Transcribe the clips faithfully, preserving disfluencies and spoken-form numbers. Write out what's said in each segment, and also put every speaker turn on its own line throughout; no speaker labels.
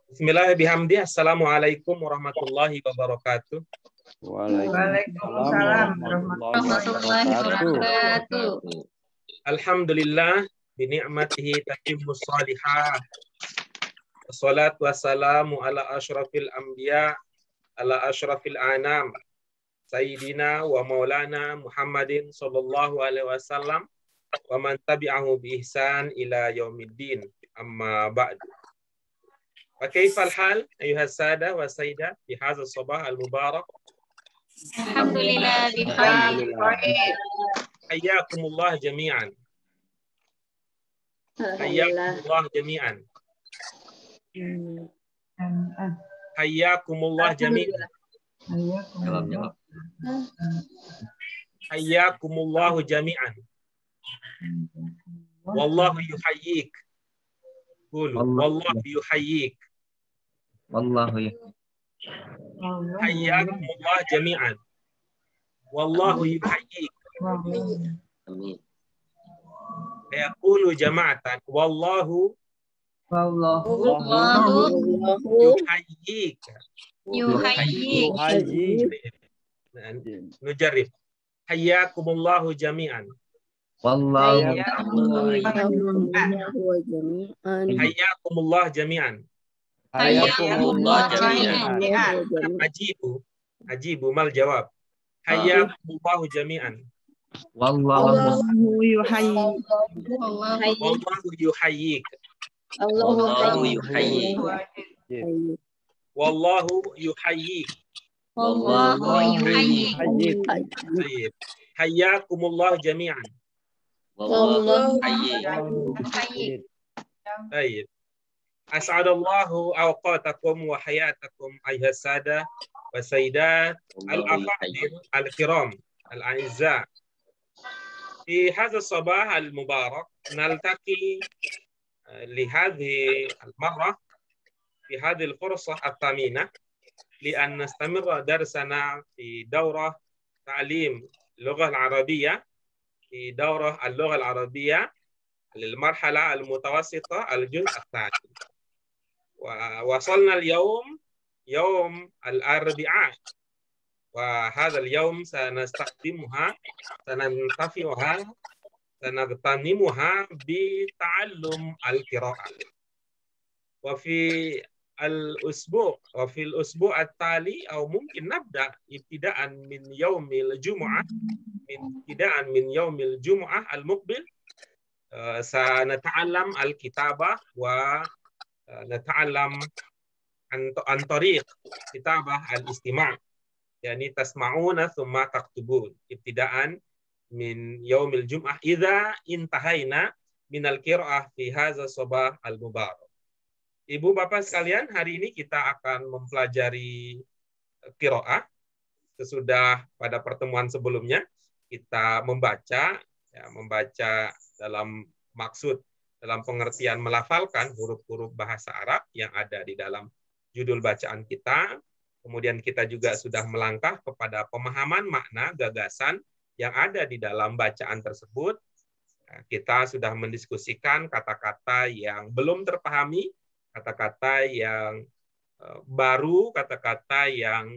Bismillahirrahmanirrahim. Assalamualaikum warahmatullahi wabarakatuh.
Waalaikumsalam warahmatullahi wabarakatuh.
Alhamdulillah bi ni'matihi tatimmus shalihat. Wassalatu wassalamu ala asyrafil anbiya ala asyrafil anam sayyidina wa maulana Muhammadin sallallahu alaihi wasallam wa man tabi'ahu bi ihsan ila yaumiddin. Amma ba'du. فكيف الحال أيها السادة والسيدات في هذا الصباح المبارك؟
الحمد لله بخير.
حياكم الله جميعا. حياكم الله جميعا. حياكم الله جميعا. حياكم الله جميعا. والله يحييك. قولوا والله يحييك.
والله
حياكم الله جميعا. والله يحييك. يقول جماعة والله
والله
يحييك.
يحييك.
نجرب. حياكم الله جميعا.
والله
حياكم الله جميعا.
حياكم الله جميعا.
أجيبوا أجيبوا ما الجواب؟ حياكم الله جميعا.
والله
يحييك.
والله يحييك.
والله يحييك.
والله يحييك.
والله يحييك.
طيب. حياكم الله جميعا.
والله
يحييك.
طيب. أسعد الله أوقاتكم وحياتكم أيها السادة والسيدات الأفاضل الكرام الأعزاء. في هذا الصباح المبارك نلتقي لهذه المرة في هذه الفرصة الثمينة لأن نستمر درسنا في دورة تعليم اللغة العربية في دورة اللغة العربية للمرحلة المتوسطة الجزء الثاني. ووصلنا اليوم يوم الأربعاء، وهذا اليوم سنستخدمها سننتفعها سنغتنمها بتعلم القراءة. وفي الأسبوع وفي الأسبوع التالي أو ممكن نبدأ ابتداء من يوم الجمعة من ابتداء من يوم الجمعة المقبل سنتعلم الكتابة ونتعلم عن عن طريق كتابة الاستماع، يعني تسمعون ثم تكتبون ابتداء من يوم الجمعة إذا انتهينا من القراءة في هذا الصباح المبارك. Ibu Bapak sekalian, hari ini kita akan mempelajari qiraah. Sesudah pada pertemuan sebelumnya kita membaca ya, membaca dalam maksud dalam pengertian melafalkan huruf-huruf bahasa Arab yang ada di dalam judul bacaan kita. Kemudian kita juga sudah melangkah kepada pemahaman makna gagasan yang ada di dalam bacaan tersebut. Kita sudah mendiskusikan kata-kata yang belum terpahami, kata-kata yang baru, kata-kata yang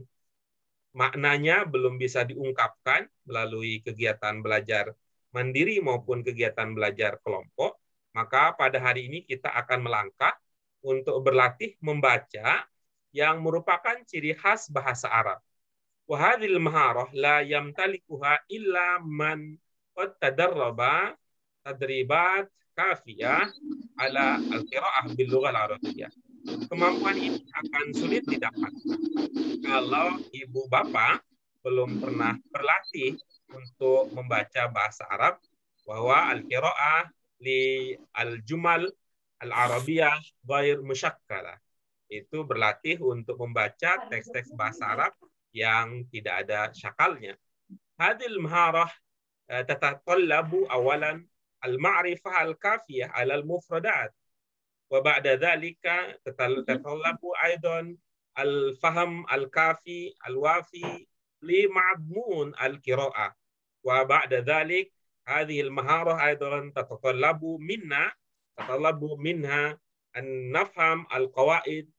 maknanya belum bisa diungkapkan melalui kegiatan belajar mandiri maupun kegiatan belajar kelompok. Maka pada hari ini kita akan melangkah untuk berlatih membaca yang merupakan ciri khas bahasa Arab. Wa hadhil maharah la yamtalikuha illa man qad tadarraba tadribat kafiyah ala al-qiraah bil lughah al-arabiyyah. Kemampuan ini akan sulit didapat kalau ibu bapak belum pernah berlatih untuk membaca bahasa Arab, bahwa al-qiraah li al-jumal al-arabiyyah ghair musyakkalah. Itu berlatih untuk membaca teks-teks bahasa Arab yang tidak ada syakalnya. Hadil maharah tatatallabu awalan al-ma'rifah al-kafiyah ala al-mufradat. Wa ba'da dhalika tatatallabu aidan al-faham al-kafi al-wafi li ma'admun al-qira'ah. Wa ba'da dhalik hadhihi al-maharah aidan tatatallabu minna tatatallabu minha an nafham al-qawaid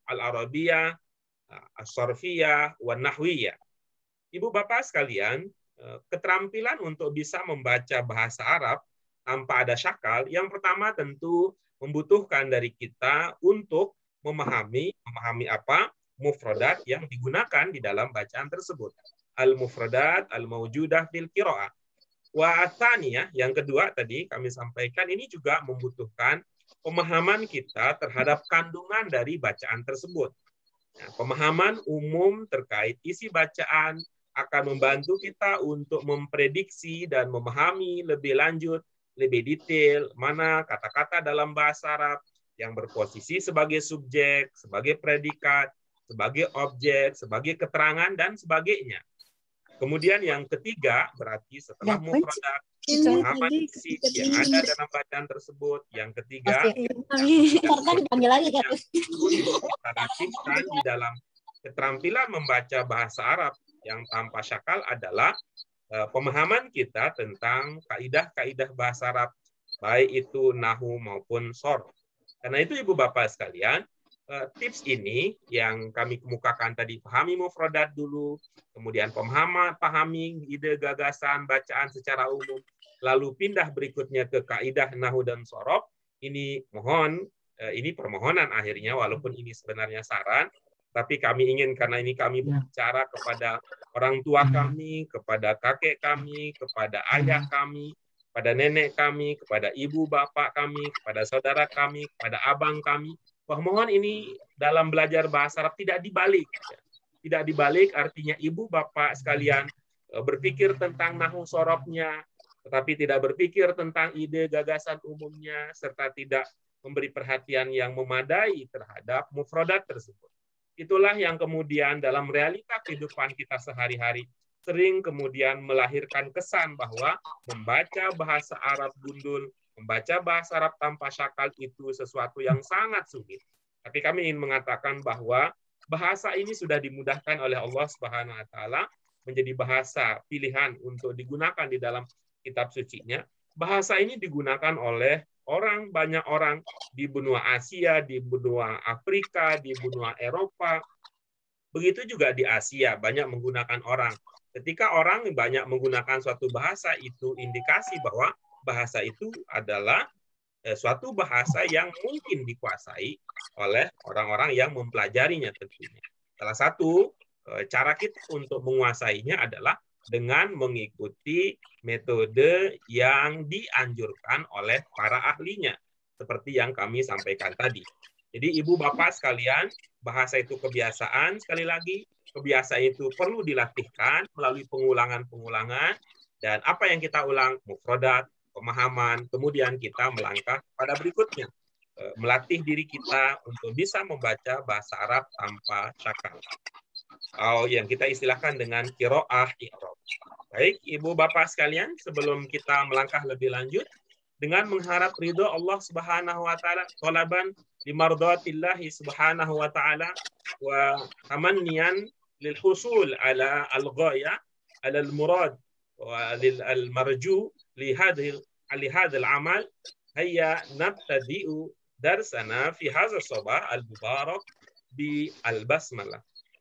al-arabiyah, as-sarfiyah, wan nahwiyah. Ibu bapak sekalian, keterampilan untuk bisa membaca bahasa Arab tanpa ada syakal, yang pertama tentu membutuhkan dari kita untuk memahami memahami apa mufradat yang digunakan di dalam bacaan tersebut. Al-mufradat al-mawjudah fil qiraah. Wa atsaniyah, yang kedua tadi kami sampaikan, ini juga membutuhkan pemahaman kita terhadap kandungan dari bacaan tersebut. Nah, pemahaman umum terkait isi bacaan akan membantu kita untuk memprediksi dan memahami lebih lanjut, lebih detail, mana kata-kata dalam bahasa Arab yang berposisi sebagai subjek, sebagai predikat, sebagai objek, sebagai keterangan, dan sebagainya. Kemudian yang ketiga, berarti setelah mufradat, pemahaman isi yang ada dalam bacaan tersebut. Yang ketiga, untuk kita latihkan di dalam keterampilan membaca bahasa Arab yang tanpa syakal adalah uh, pemahaman kita tentang kaidah-kaidah bahasa Arab, baik itu nahu maupun sharh. Karena itu ibu bapak sekalian, uh, tips ini yang kami kemukakan tadi, pahami mufradat dulu, kemudian pemahaman, pahami ide gagasan bacaan secara umum, lalu pindah berikutnya ke kaidah nahu dan sharh. Ini mohon, uh, ini permohonan akhirnya, walaupun ini sebenarnya saran, tapi kami ingin, karena ini kami berbicara kepada orang tua kami, kepada kakek kami, kepada ayah kami, kepada nenek kami, kepada ibu bapak kami, kepada saudara kami, kepada abang kami, bahwa mohon ini dalam belajar bahasa Arab tidak dibalik. Tidak dibalik artinya ibu bapak sekalian berpikir tentang nahu sorobnya, tetapi tidak berpikir tentang ide gagasan umumnya, serta tidak memberi perhatian yang memadai terhadap mufradat tersebut. Itulah yang kemudian dalam realita kehidupan kita sehari-hari sering kemudian melahirkan kesan bahwa membaca bahasa Arab gundul, membaca bahasa Arab tanpa syakal itu sesuatu yang sangat sulit. Tapi kami ingin mengatakan bahwa bahasa ini sudah dimudahkan oleh Allah Subhanahu wa taala menjadi bahasa pilihan untuk digunakan di dalam kitab sucinya. Bahasa ini digunakan oleh orang, banyak orang di benua Asia, di benua Afrika, di benua Eropa. Begitu juga di Asia, banyak menggunakan orang. Ketika orang banyak menggunakan suatu bahasa, itu indikasi bahwa bahasa itu adalah eh, suatu bahasa yang mungkin dikuasai oleh orang-orang yang mempelajarinya tentunya. Salah satu eh, cara kita untuk menguasainya adalah dengan mengikuti metode yang dianjurkan oleh para ahlinya, seperti yang kami sampaikan tadi. Jadi ibu bapak sekalian, bahasa itu kebiasaan, sekali lagi, kebiasaan itu perlu dilatihkan melalui pengulangan-pengulangan, dan apa yang kita ulang, mufradat, pemahaman, kemudian kita melangkah pada berikutnya, melatih diri kita untuk bisa membaca bahasa Arab tanpa syakal. Oh, yang kita istilahkan dengan qiraah i'rab. Baik, ibu bapak sekalian, sebelum kita melangkah lebih lanjut dengan mengharap ridho Allah Subhanahu wa taala, talaban limardatillahi Subhanahu wa taala wa tamanniyan lil husul ala al-ghaya ala al-murad wa lil al-marju li hadhihi li hadha al-amal, hayya nabtadi'u darsana fi hadha as-sabah al-mubarak bi al-basmalah.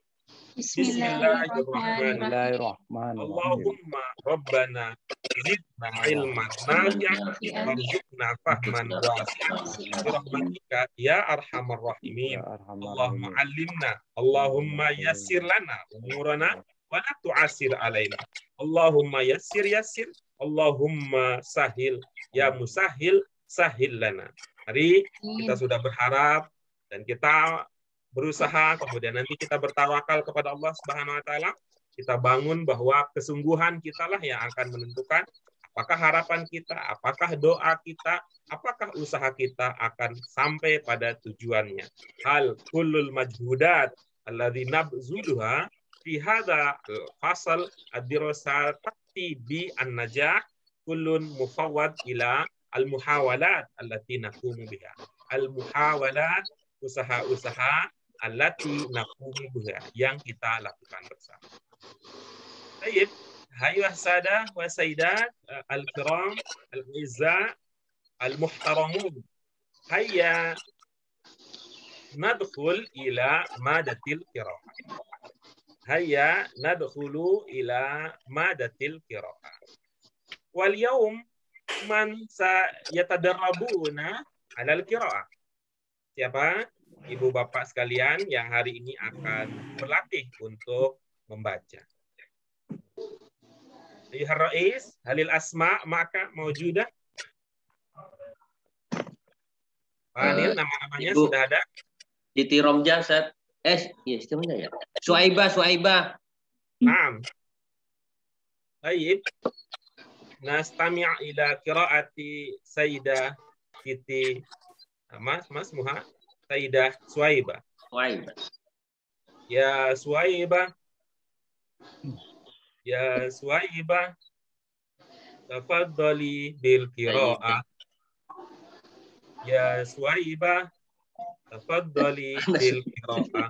Bismillahirrahmanirrahim. Allahumma rabbana zidna ilman nafi'an warzuqna fahman wasi'an birahmatika ya arhamar rahimin. Allahumma 'allimna, Allahumma yassir lana umurana wa la tu'assir alaina. Allahumma yassir yassir, Allahumma sahil ya musahil sahil lana. Hari kita sudah berharap dan kita berusaha, kemudian nanti kita bertawakal kepada Allah Subhanahu wa taala. Kita bangun bahwa kesungguhan kita lah yang akan menentukan apakah harapan kita, apakah doa kita, apakah usaha kita akan sampai pada tujuannya. Hal kullul majhudat alladzi nabzuluha fi hadha al-fasl ad-dirasat tati bi an-najah kullun mufawwad ila al-muhawalat allati naqumu biha. Al-muhawalat, usaha-usaha allati naqumu biha, yang kita lakukan bersama. Baik, hayya sadah wa sayyidat al-kiram al-izza al-muhtaramun. Hayya nadkhul ila madatil qiraah. Hayya nadkhulu ila madatil qiraah. Wal yaum man yatadarrabuna 'alal qiraah. Siapa? Ibu bapak sekalian yang hari ini akan berlatih untuk membaca. Ayuhar Rais, halil asma maka maujudah? Panil, nama-namanya
Ibu.
sudah ada?
Siti Romja, Ustaz. Eh, iya, Siti Romja ya. Suaibah, Suaibah.
Naam. Baik. Nastami' ila qiraati Sayyidah Siti Mas, Mas Muha, Sayyidah Suaibah.
Suaibah.
Ya Suaibah. Ya Suaibah, tafaddali bil qiraah. Ya Suaibah, tafaddali bil qiraah.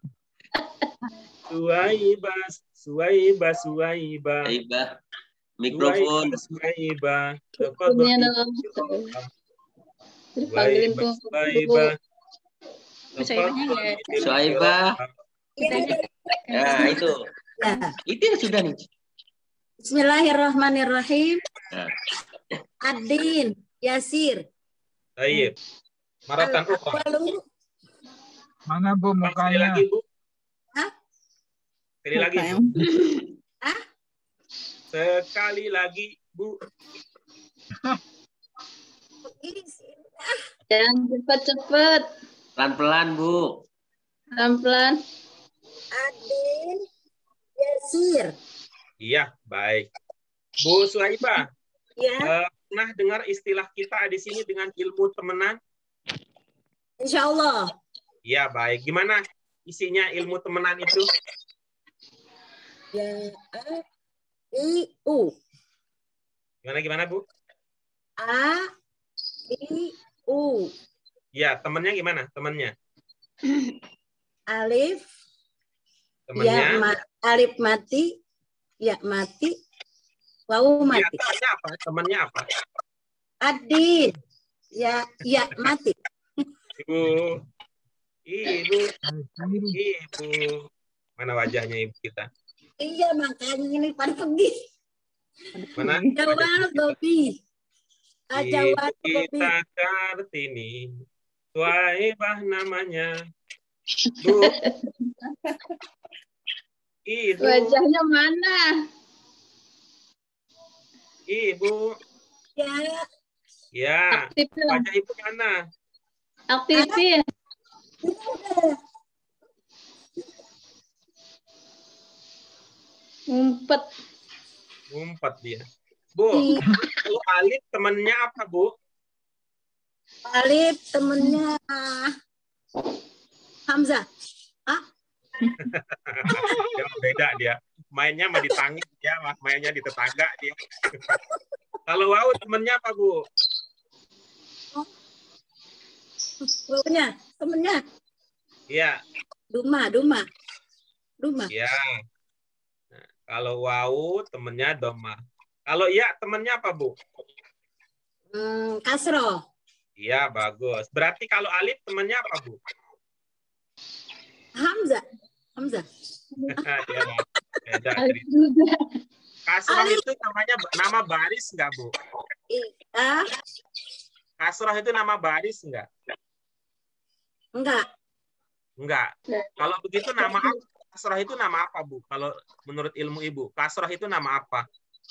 Suaibah, Suaibah, Suaibah.
Suaibah. Mikrofon.
Suaibah, tafaddali bil qiraah. Suaibah, Suaibah. Tafaddali bil
Suaibah.
qiraah.
Ya, itu.
Ya.
Itu yang sudah nih.
Bismillahirrahmanirrahim.
Nah.
Adin, Yasir.
Baik. Maratan ukhra.
Al-awwalu.
Mana Bu
Sekali
mukanya?
lagi, Bu.
Hah?
Sekali lagi, Bu.
Hah?
Sekali lagi, Bu.
Ini sih.
Jangan cepet-cepet.
Pelan-pelan, Bu.
Pelan-pelan.
Adin, Yasir.
Iya, baik. Bu Suhaibah,
Ya,
eh, pernah dengar istilah kita di sini dengan ilmu temenan?
insya Allah.
Iya, baik. Gimana isinya ilmu temenan itu?
Ya, A, I, U.
Gimana, gimana, Bu?
A, I, U.
Iya, temennya gimana? Temennya?
Alif,
Temennya?
ya, ma alif mati, ya mati, wawu
Iya,
mati.
temennya apa? Temennya apa?
Adin, ya, ya mati.
Ibu. Ibu. Ibu. Mana wajahnya ibu kita?
Iya, makanya ini pada pergi.
Mana?
Jawab, Bobi. Ah,
Ibu
jawab, Bobi.
kita Kartini. Suhaibah namanya. Bu. Ibu.
Wajahnya mana?
Ibu.
Ya,
Ya.
Aktifin.
Wajah ibu mana?
Aktifin. Ngumpet.
Ngumpet dia. Bu, Bu Alif temennya apa, Bu?
Alif temennya Hamzah.
Ya, beda dia. Mainnya mah di tangga dia, mah mainnya di tetangga dia. Kalau Wau temennya apa, Bu?
Pokoknya temennya
Iya.
Duma, Duma. Duma.
Iya. Nah, kalau Wau temennya Doma. Kalau Iya temennya apa, Bu?
Hmm, Kasro.
Iya, bagus. Berarti kalau Alif temennya apa, Bu?
Hamzah. Hamzah.
Dia mah beda
Alif
cerita.
juga.
Kasroh
Alif.
itu namanya nama baris nggak, Bu?
Iya.
Kasroh itu nama baris nggak?
Enggak.
Enggak. Kalau begitu nama apa? Kasroh itu nama apa, Bu? Kalau menurut ilmu Ibu, kasroh itu nama apa?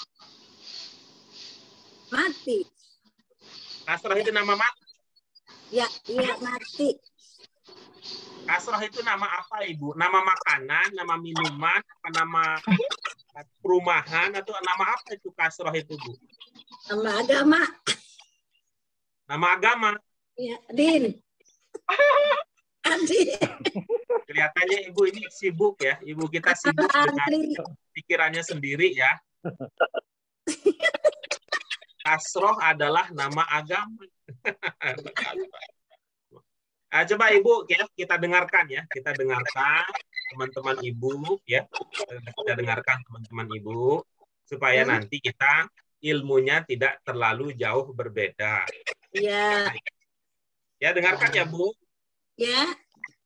Mati.
Kasroh itu nama mati.
Ya, iya mati.
Kasroh itu nama apa, Ibu? Nama makanan, nama minuman, apa nama perumahan, atau nama apa itu kasroh itu, Bu?
Nama agama.
Nama agama.
Ya, Din. Adin.
Kelihatannya Ibu ini sibuk ya. Ibu kita sibuk dengan pikirannya sendiri ya. Kasroh adalah nama agama. Nah, coba Ibu ya, kita dengarkan ya. Kita dengarkan teman-teman Ibu ya. Kita dengarkan teman-teman Ibu supaya
Hmm.
nanti kita ilmunya tidak terlalu jauh berbeda.
Ya,
Ya, dengarkan ya, Bu.
ya.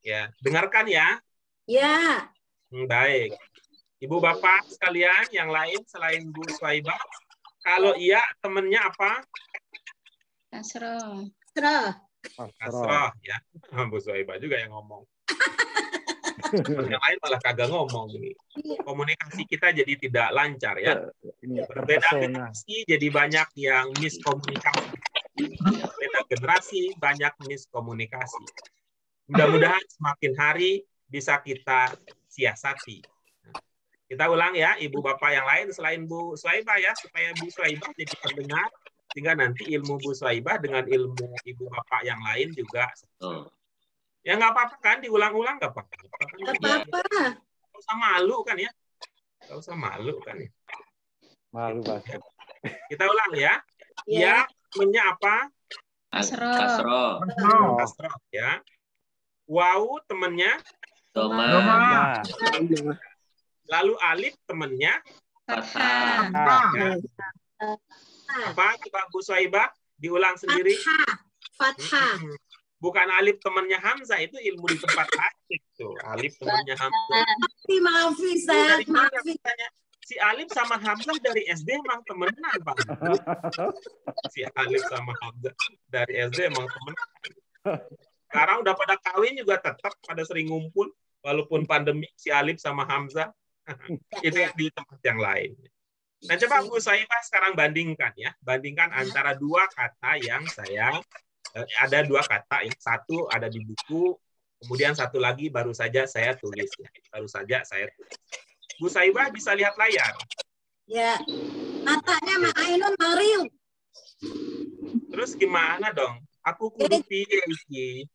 Ya, dengarkan ya.
Ya.
Hmm, baik. Ibu bapak sekalian yang lain selain Bu Swaibah, kalau iya temennya apa?
Kasroh.
Terus.
Kasroh ya. Bu Swaibah juga yang ngomong. Yang lain malah kagak ngomong ini. Komunikasi kita jadi tidak lancar ya.
Ini
Berbeda
terpesona.
generasi jadi banyak yang miskomunikasi. Beda generasi banyak miskomunikasi. Mudah-mudahan semakin hari bisa kita siasati. Kita ulang ya, ibu bapak yang lain selain Bu Swaibah ya, supaya Bu Swaibah jadi pendengar, sehingga nanti ilmu Bu Swaibah dengan ilmu ibu bapak yang lain juga.
Oh.
Ya nggak apa-apa kan, diulang-ulang nggak apa-apa.
Nggak apa-apa.
Nggak usah malu kan ya, nggak usah malu kan ya.
Malu banget.
Kita ulang ya.
Ya.
Ya, temennya apa?
Kasroh.
Kasroh.
Kasroh.
Kasroh ya. Wow temennya,
Doma.
Doma.
Nah,
lalu alif temennya.
Fathah.
ah,
Ya. Apa? Coba Bu Swaibah diulang sendiri.
Fathah. Fathah.
Hmm. Bukan alif temannya Hamzah, itu ilmu di tempat alif tuh. Alif temannya Hamzah.
Maafi, maafi,
Dari
Ustaz.
mana
Maafi.
katanya? Si Alif sama Hamzah dari S D emang temenan, Bang. Si Alif sama Hamzah dari S D emang temenan. Sekarang udah pada kawin juga tetap pada sering ngumpul, walaupun pandemi si Alif sama Hamzah. Itu di tempat yang lain. Nah, coba Bu Swaibah sekarang bandingkan ya. Bandingkan antara dua kata yang saya eh, ada dua kata, yang satu ada di buku, kemudian satu lagi baru saja saya tulis ya. Baru saja saya tulis. Bu Swaibah bisa lihat layar.
Ya. Matanya Mak Ainun Maril.
Terus gimana dong? Aku kudu piye iki?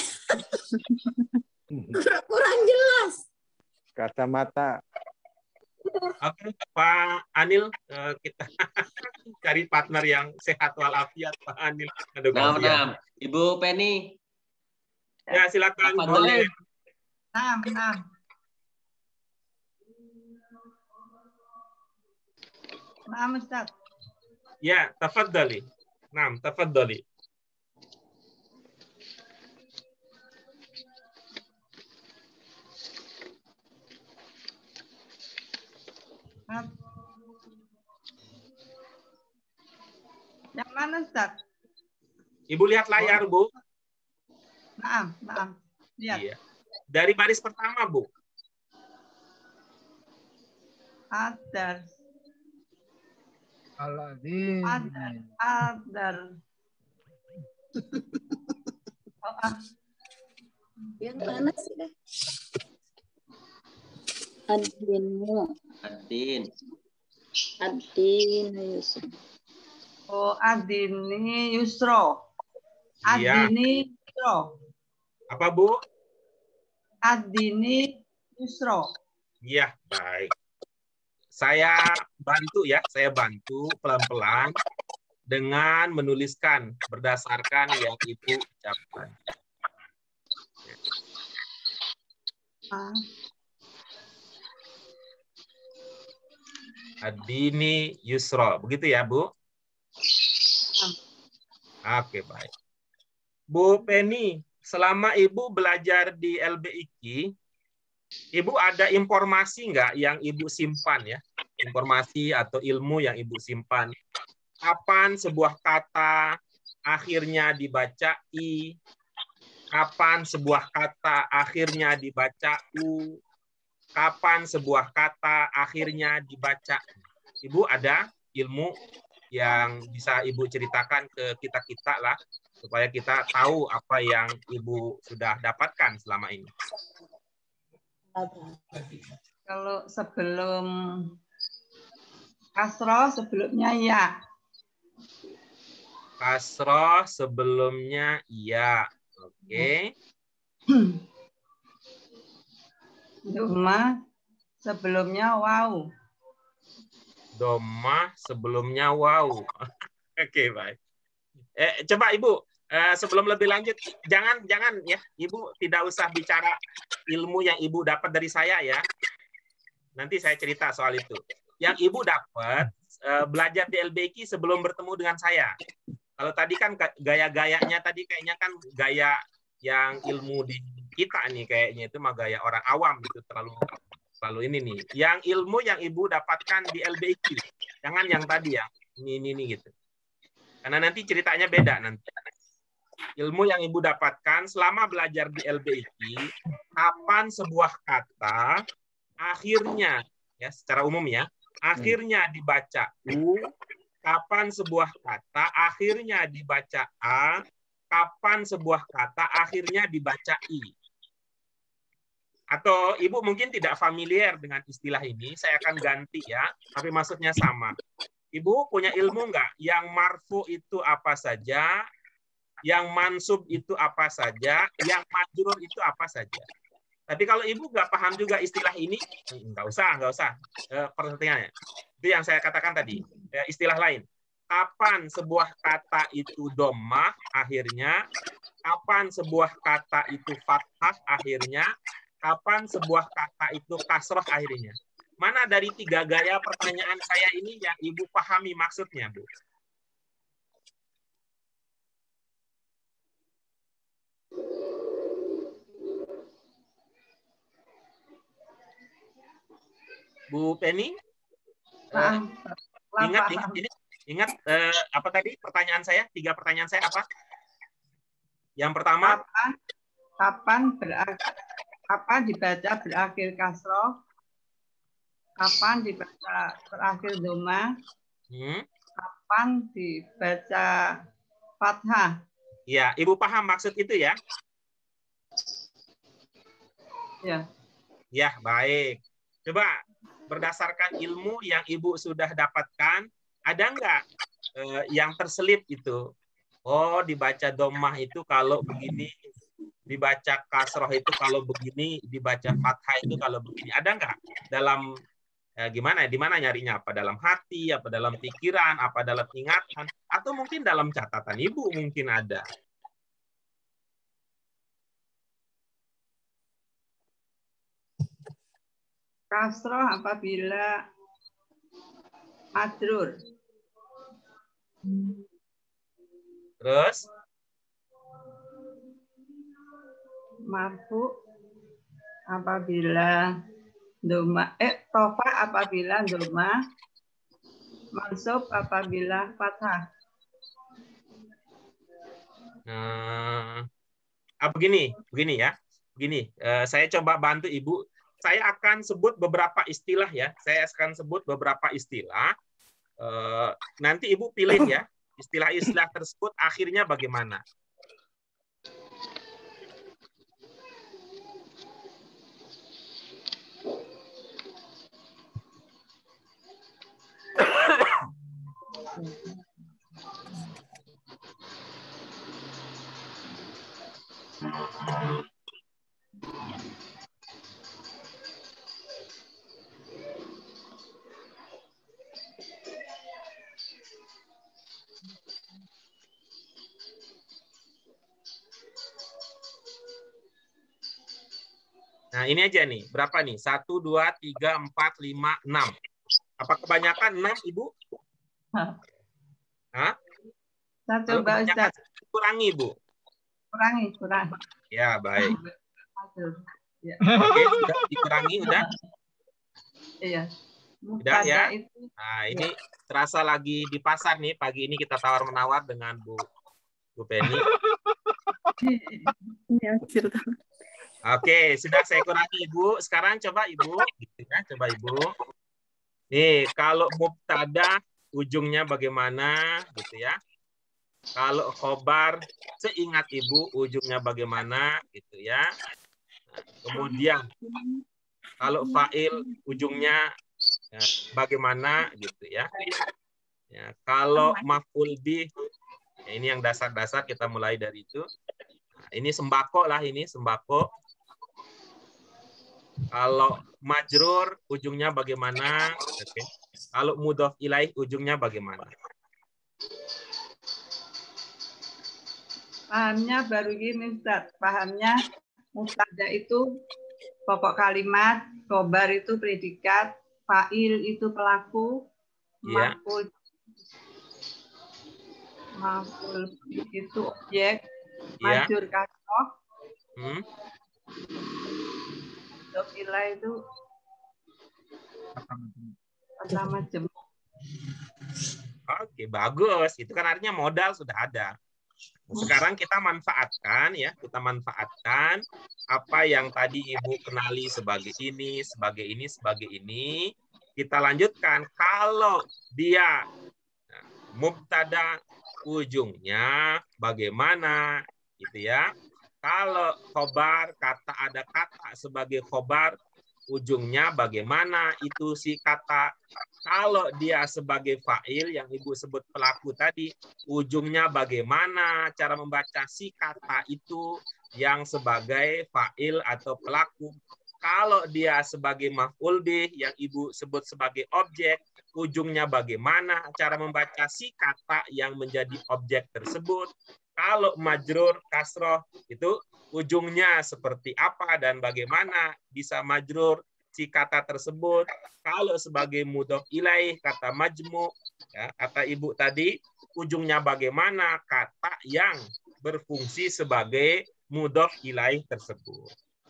Kurang jelas.
kacamata.
Oke, Pak Anil, eh, kita cari partner yang sehat walafiat, Pak Anil. Aduh,
Nah,
kasihan.
nah. Ibu Penny.
Ya, silakan.
Apa
Bu.
boleh?
Enam, enam. Enam, Ustaz.
Ya, tafadhali. Naam, tafadhali.
Enam. Yang mana, Ustaz?
Ibu lihat layar, Bu.
Enam, enam. Lihat.
Iya. Dari baris pertama, Bu.
Adar. Adar.
Hmm.
Adar. Adar. Oh, ah.
Yang mana sih deh?
Adinu.
Adin.
Adin Yusuf.
Oh, Adini Yusro.
Iya.
Adini Yusro.
Apa, Bu?
Adini Yusro.
Iya, baik. Saya bantu ya, saya bantu pelan-pelan dengan menuliskan berdasarkan yang Ibu ucapkan.
Ah.
Adini Yusro, begitu ya, Bu? Oke, baik. Bu Penny, selama Ibu belajar di L B I Q I, Ibu ada informasi nggak yang Ibu simpan ya? Informasi atau ilmu yang Ibu simpan. Kapan sebuah kata akhirnya dibaca I? Kapan sebuah kata akhirnya dibaca U? Kapan sebuah kata akhirnya dibaca? Ibu ada ilmu yang bisa Ibu ceritakan ke kita-kita lah, supaya kita tahu apa yang Ibu sudah dapatkan selama ini.
Kalau sebelum kasroh, sebelumnya ya.
Kasroh sebelumnya iya. Oke.
Doma sebelumnya wow.
Doma sebelumnya wow. Oke, baik. Eh, coba Ibu, eh, sebelum lebih lanjut, jangan jangan ya, Ibu tidak usah bicara ilmu yang Ibu dapat dari saya ya. Nanti saya cerita soal itu. Yang Ibu dapat eh, belajar di L B I Q I sebelum bertemu dengan saya. Kalau tadi kan gaya-gayanya tadi kayaknya kan gaya yang ilmu di kita nih kayaknya itu mah gaya orang awam gitu, terlalu terlalu ini nih. Yang ilmu yang Ibu dapatkan di L B I Q. Jangan yang tadi ya. Ini ini, ini gitu. Karena nanti ceritanya beda nanti. Ilmu yang Ibu dapatkan selama belajar di L B I Q, kapan sebuah kata akhirnya ya secara umum ya, akhirnya dibaca U, kapan sebuah kata akhirnya dibaca A, kapan sebuah kata akhirnya dibaca I. Atau Ibu mungkin tidak familiar dengan istilah ini, saya akan ganti ya, tapi maksudnya sama. Ibu punya ilmu nggak? Yang marfu itu apa saja, yang mansub itu apa saja, yang majrur itu apa saja. Tapi kalau Ibu nggak paham juga istilah ini, nggak usah, nggak usah e, perhatiannya. Itu yang saya katakan tadi, e, istilah lain. Kapan sebuah kata itu dhammah akhirnya, kapan sebuah kata itu fathah akhirnya, kapan sebuah kata itu kasroh akhirnya. Mana dari tiga gaya pertanyaan saya ini yang Ibu pahami maksudnya, Bu? Bu Penny?
Paham.
Uh, ingat, ingat, ini, ingat uh, apa tadi pertanyaan saya? Tiga pertanyaan saya apa? Yang pertama,
kapan kapan berakhir, kapan dibaca berakhir kasroh, kapan dibaca berakhir doma,
hmm?
kapan dibaca fathah.
Ya, Ibu paham maksud itu ya?
Ya.
Ya, baik. Coba berdasarkan ilmu yang Ibu sudah dapatkan, ada nggak eh, yang terselip itu? Oh, dibaca dhammah itu kalau begini, dibaca kasroh itu kalau begini, dibaca fathah itu kalau begini. Ada nggak dalam eh, gimana? Di mana nyarinya? Apa dalam hati? Apa dalam pikiran? Apa dalam ingatan? Atau mungkin dalam catatan Ibu mungkin ada.
Kasroh apabila majrur.
Terus?
Marfu apabila doma, eh rofa apabila doma, mansub apabila fathah.
Nah, ah, begini, begini ya, begini. Eh, saya coba bantu Ibu. Saya akan sebut beberapa istilah ya. Saya akan sebut beberapa istilah. Eh, nanti Ibu pilih ya. Istilah-istilah tersebut akhirnya bagaimana. Nah, ini aja nih. Berapa nih? Satu, dua, tiga, empat, lima, enam. Apa kebanyakan enam, Ibu? Hah?
Saya
Kalau
coba
kebanyakan,
Ustaz.
kurangi, Bu.
Kurangi, kurangi.
Ya, baik.
Ya.
Oke, sudah dikurangi, udah?
Iya.
Udah ya?
Itu,
nah, ini ya. Terasa lagi di pasar nih. Pagi ini kita tawar-menawar dengan Bu Bu Penny. Oke, sudah saya kurangi, Ibu. Sekarang coba Ibu, gitu ya, coba Ibu. Nih, kalau mubtada ujungnya bagaimana, gitu ya. Kalau khobar, seingat Ibu ujungnya bagaimana, gitu ya. Nah, kemudian kalau fa'il ujungnya ya, bagaimana, gitu ya. Ya, kalau maf'ul bih, ya, ini yang dasar-dasar kita mulai dari itu. Nah, ini sembako lah, ini sembako. Kalau majrur ujungnya bagaimana? Oke. Kalau mudhof ilaih ujungnya bagaimana?
Pahamnya baru gini, Ustaz. Pahamnya mubtada itu pokok kalimat, khobar itu predikat, fa'il itu pelaku,
ya.
maf'ul maf'ul itu objek,
ya.
majrur kasroh.
Hmm.
mudhof ilaih itu pertama jemu.
Oke, bagus. Itu kan artinya modal sudah ada. Sekarang kita manfaatkan ya, kita manfaatkan apa yang tadi Ibu kenali sebagai ini, sebagai ini, sebagai ini. Kita lanjutkan. Kalau dia nah, mubtada ujungnya bagaimana gitu ya. Kalau khobar, kata ada kata sebagai khobar, ujungnya bagaimana itu si kata. Kalau dia sebagai fa'il yang Ibu sebut pelaku tadi, ujungnya bagaimana cara membaca si kata itu yang sebagai fa'il atau pelaku. Kalau dia sebagai maf'ul bih yang Ibu sebut sebagai objek, ujungnya bagaimana cara membaca si kata yang menjadi objek tersebut. Kalau majrur kasroh itu ujungnya seperti apa dan bagaimana bisa majrur si kata tersebut. Kalau sebagai mudhof ilaih kata majmu, ya, kata Ibu tadi, ujungnya bagaimana kata yang berfungsi sebagai mudhof ilaih tersebut.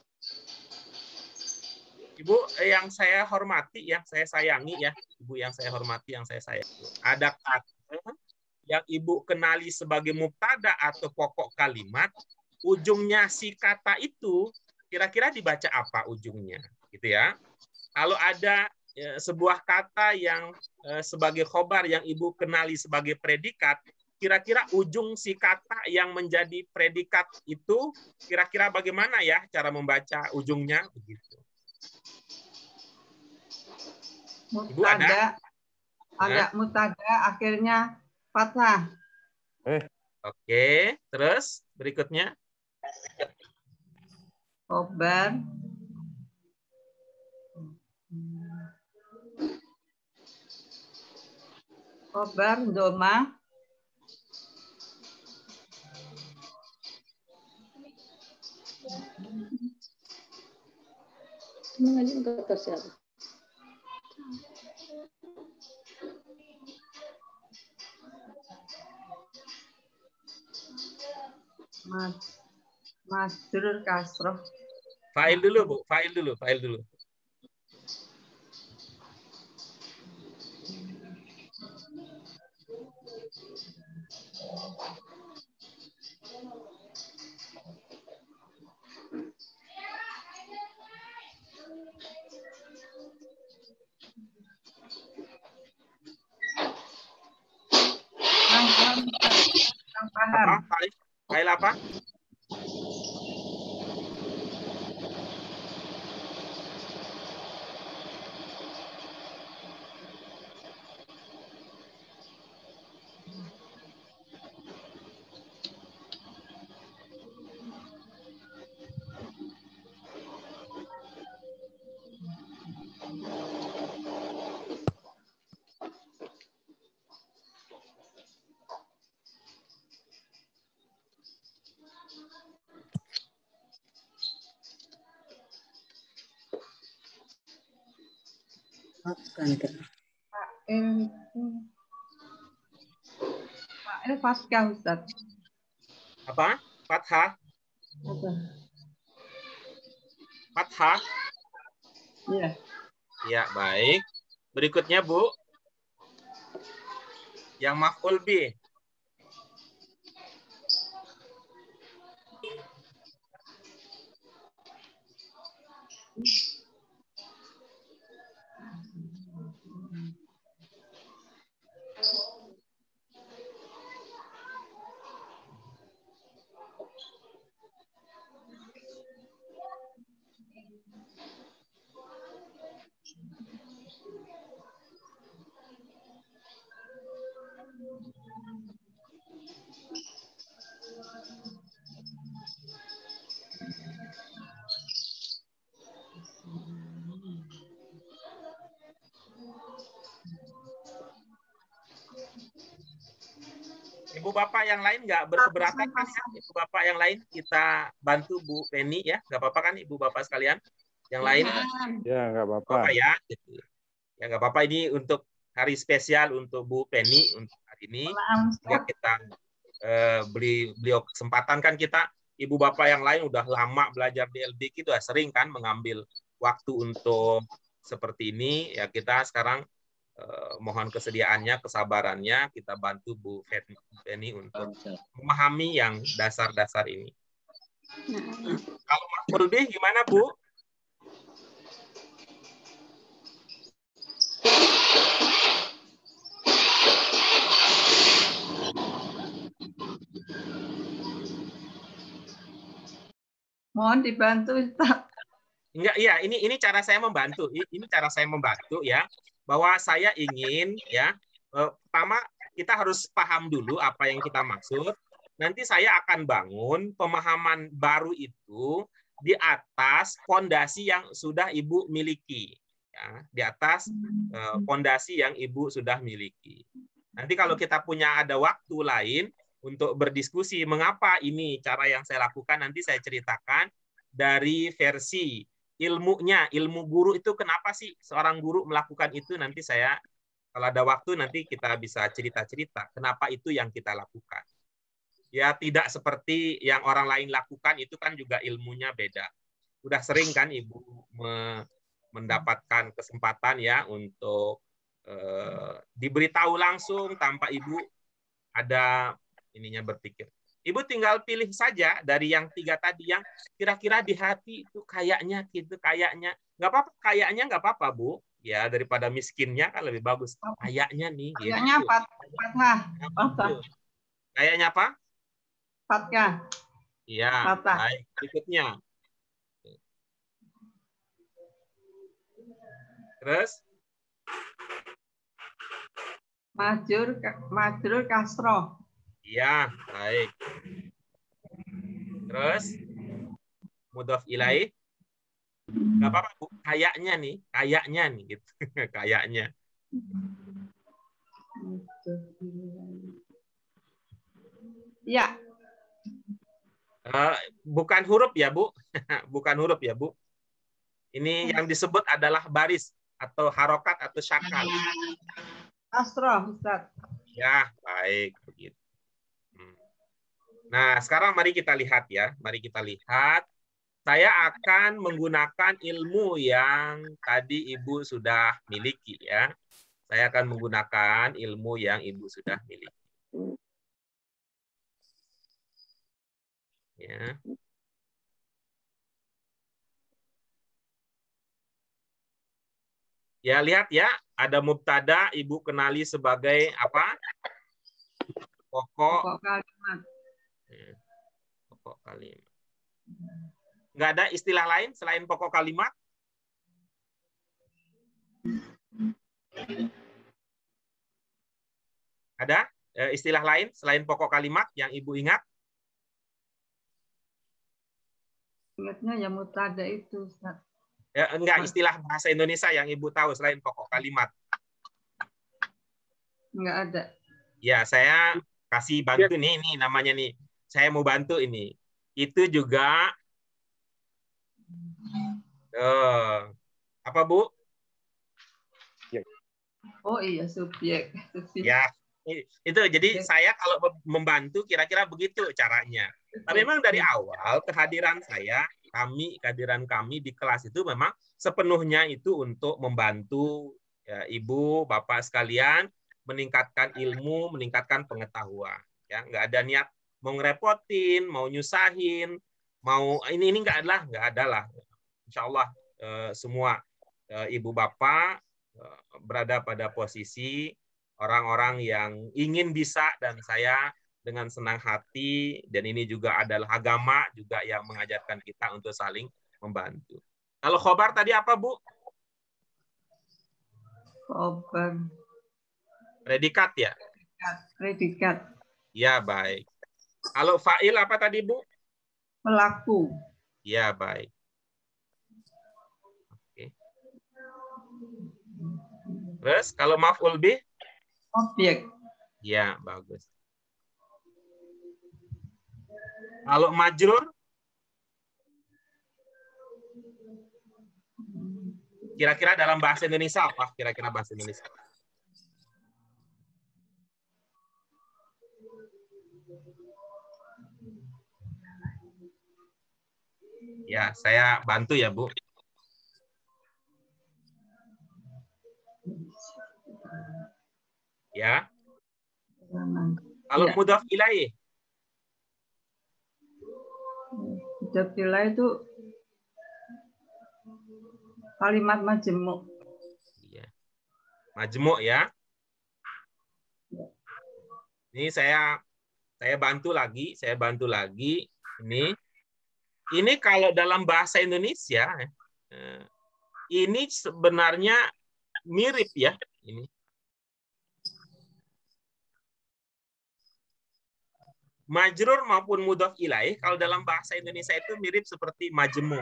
Ibu yang saya hormati, yang saya sayangi ya, Ibu yang saya hormati, yang saya sayangi. Ada kata yang Ibu kenali sebagai mubtada atau pokok kalimat, ujungnya si kata itu kira-kira dibaca apa ujungnya, gitu ya. Kalau ada ya, sebuah kata yang eh, sebagai khobar yang Ibu kenali sebagai predikat, kira-kira ujung si kata yang menjadi predikat itu kira-kira bagaimana ya cara membaca ujungnya begitu. Ibu ada?
Ada mutada akhirnya fathah.
Eh.
Oke, terus berikutnya
Khobar. Khobar doma.
Mengaji kata siapa?
Mas Masrur kasroh.
file dulu Bu, file dulu, file dulu. Apa? File, file apa?
Fa'il itu Fa'il fathah Ustaz.
Apa? Fathah?
Apa?
Fathah?
Iya.
Ya, baik. Berikutnya, Bu. Yang maf'ul bih. Ibu Bapak yang lain nggak berkeberatan kan ya? Ibu Bapak yang lain kita bantu Bu Penny ya, nggak apa-apa kan Ibu Bapak sekalian? Yang lain?
Ya nggak apa-apa.
Apa ya? Gitu. Ya nggak apa-apa, ini untuk hari spesial untuk Bu Penny untuk hari ini. Ya kita eh, beli beliau kesempatan kan kita. Ibu Bapak yang lain udah lama belajar D L B itu, udah sering kan mengambil waktu untuk seperti ini, ya kita sekarang eh, mohon kesediaannya, kesabarannya, kita bantu Bu Feni untuk memahami yang dasar-dasar ini. Kalau maf'ul bih gimana, Bu?
Mohon dibantu, Ustaz.
Enggak, iya, ini ini cara saya membantu. Ini cara saya membantu ya, bahwa saya ingin ya, eh, pertama kita harus paham dulu apa yang kita maksud. Nanti saya akan bangun pemahaman baru itu di atas fondasi yang sudah Ibu miliki. Ya, di atas eh, fondasi yang Ibu sudah miliki. Nanti kalau kita punya ada waktu lain untuk berdiskusi mengapa ini cara yang saya lakukan, nanti saya ceritakan dari versi ilmunya, ilmu guru itu kenapa sih seorang guru melakukan itu, nanti saya kalau ada waktu nanti kita bisa cerita-cerita kenapa itu yang kita lakukan. Ya tidak seperti yang orang lain lakukan, itu kan juga ilmunya beda. Udah sering kan Ibu mendapatkan kesempatan ya untuk eh, diberitahu langsung tanpa Ibu ada ininya berpikir. Ibu tinggal pilih saja dari yang tiga tadi yang kira-kira di hati itu kayaknya gitu, kayaknya. Nggak apa-apa, kayaknya nggak apa-apa, Bu. Ya, daripada miskinnya kan lebih bagus. Kayaknya nih.
Kayaknya
gitu.
Fatmah. Fatmah.
Kayaknya apa?
Fatmah.
Iya, baik. Berikutnya. Terus?
Majur, majrur kasroh.
Iya, baik. Terus mudhof ilaih. Enggak apa-apa, Bu. Kayaknya nih, kayaknya nih gitu. Kayaknya.
Ya.
Uh, bukan huruf ya, Bu. Bukan huruf ya, Bu. Ini yang disebut adalah baris atau harokat atau syakal.
Kasroh, Ustaz.
Ya, baik begitu. Nah, sekarang mari kita lihat ya. Mari kita lihat. Saya akan menggunakan ilmu yang tadi Ibu sudah miliki ya. Saya akan menggunakan ilmu yang Ibu sudah miliki. Ya. Ya, lihat ya, ada mubtada Ibu kenali sebagai apa? Pokok,
Pokok kalimat.
Pokok kalimat. Nggak ada istilah lain selain pokok kalimat? Ada istilah lain selain pokok kalimat yang Ibu ingat?
Ingatnya ya mubtada itu, Ustaz.
Ya, enggak, istilah bahasa Indonesia yang Ibu tahu selain pokok kalimat.
Enggak ada.
Ya, saya kasih bantu nih, ini namanya nih. Saya mau bantu ini. Itu juga eh, apa, Bu?
Oh iya, subjek. subjek.
Ya, itu jadi saya kalau membantu kira-kira begitu caranya. Tapi memang dari awal kehadiran saya, kami, kehadiran kami di kelas itu memang sepenuhnya itu untuk membantu ya, Ibu, Bapak sekalian meningkatkan ilmu, meningkatkan pengetahuan. Ya, nggak ada niat mau ngerepotin, mau nyusahin, mau ini ini nggak ada, nggak ada lah. Insya Allah eh, semua eh, Ibu Bapak eh, berada pada posisi orang-orang yang ingin bisa, dan saya dengan senang hati, dan ini juga adalah agama juga yang mengajarkan kita untuk saling membantu. Kalau khobar tadi apa, Bu?
Khobar.
Predikat ya?
Predikat.
Ya, baik. Kalau fa'il apa tadi, Bu?
Pelaku.
Ya, baik. Oke. Terus kalau maf'ul bih?
Objek.
Ya, bagus. Kalau majrur? Kira-kira dalam bahasa Indonesia apa? Kira-kira bahasa Indonesia. Ya, saya bantu ya, Bu. Ya.
Zaman.
Kalau
Ya.
mudhaf ilaih,
Mudhaf ilaih itu kalimat majemuk.
ya. Majmu' ya. Ini saya saya bantu lagi, saya bantu lagi. Ini ini kalau dalam bahasa Indonesia eh, ini sebenarnya mirip ya ini. Majrur maupun mudhaf ilaih kalau dalam bahasa Indonesia itu mirip seperti majmu'.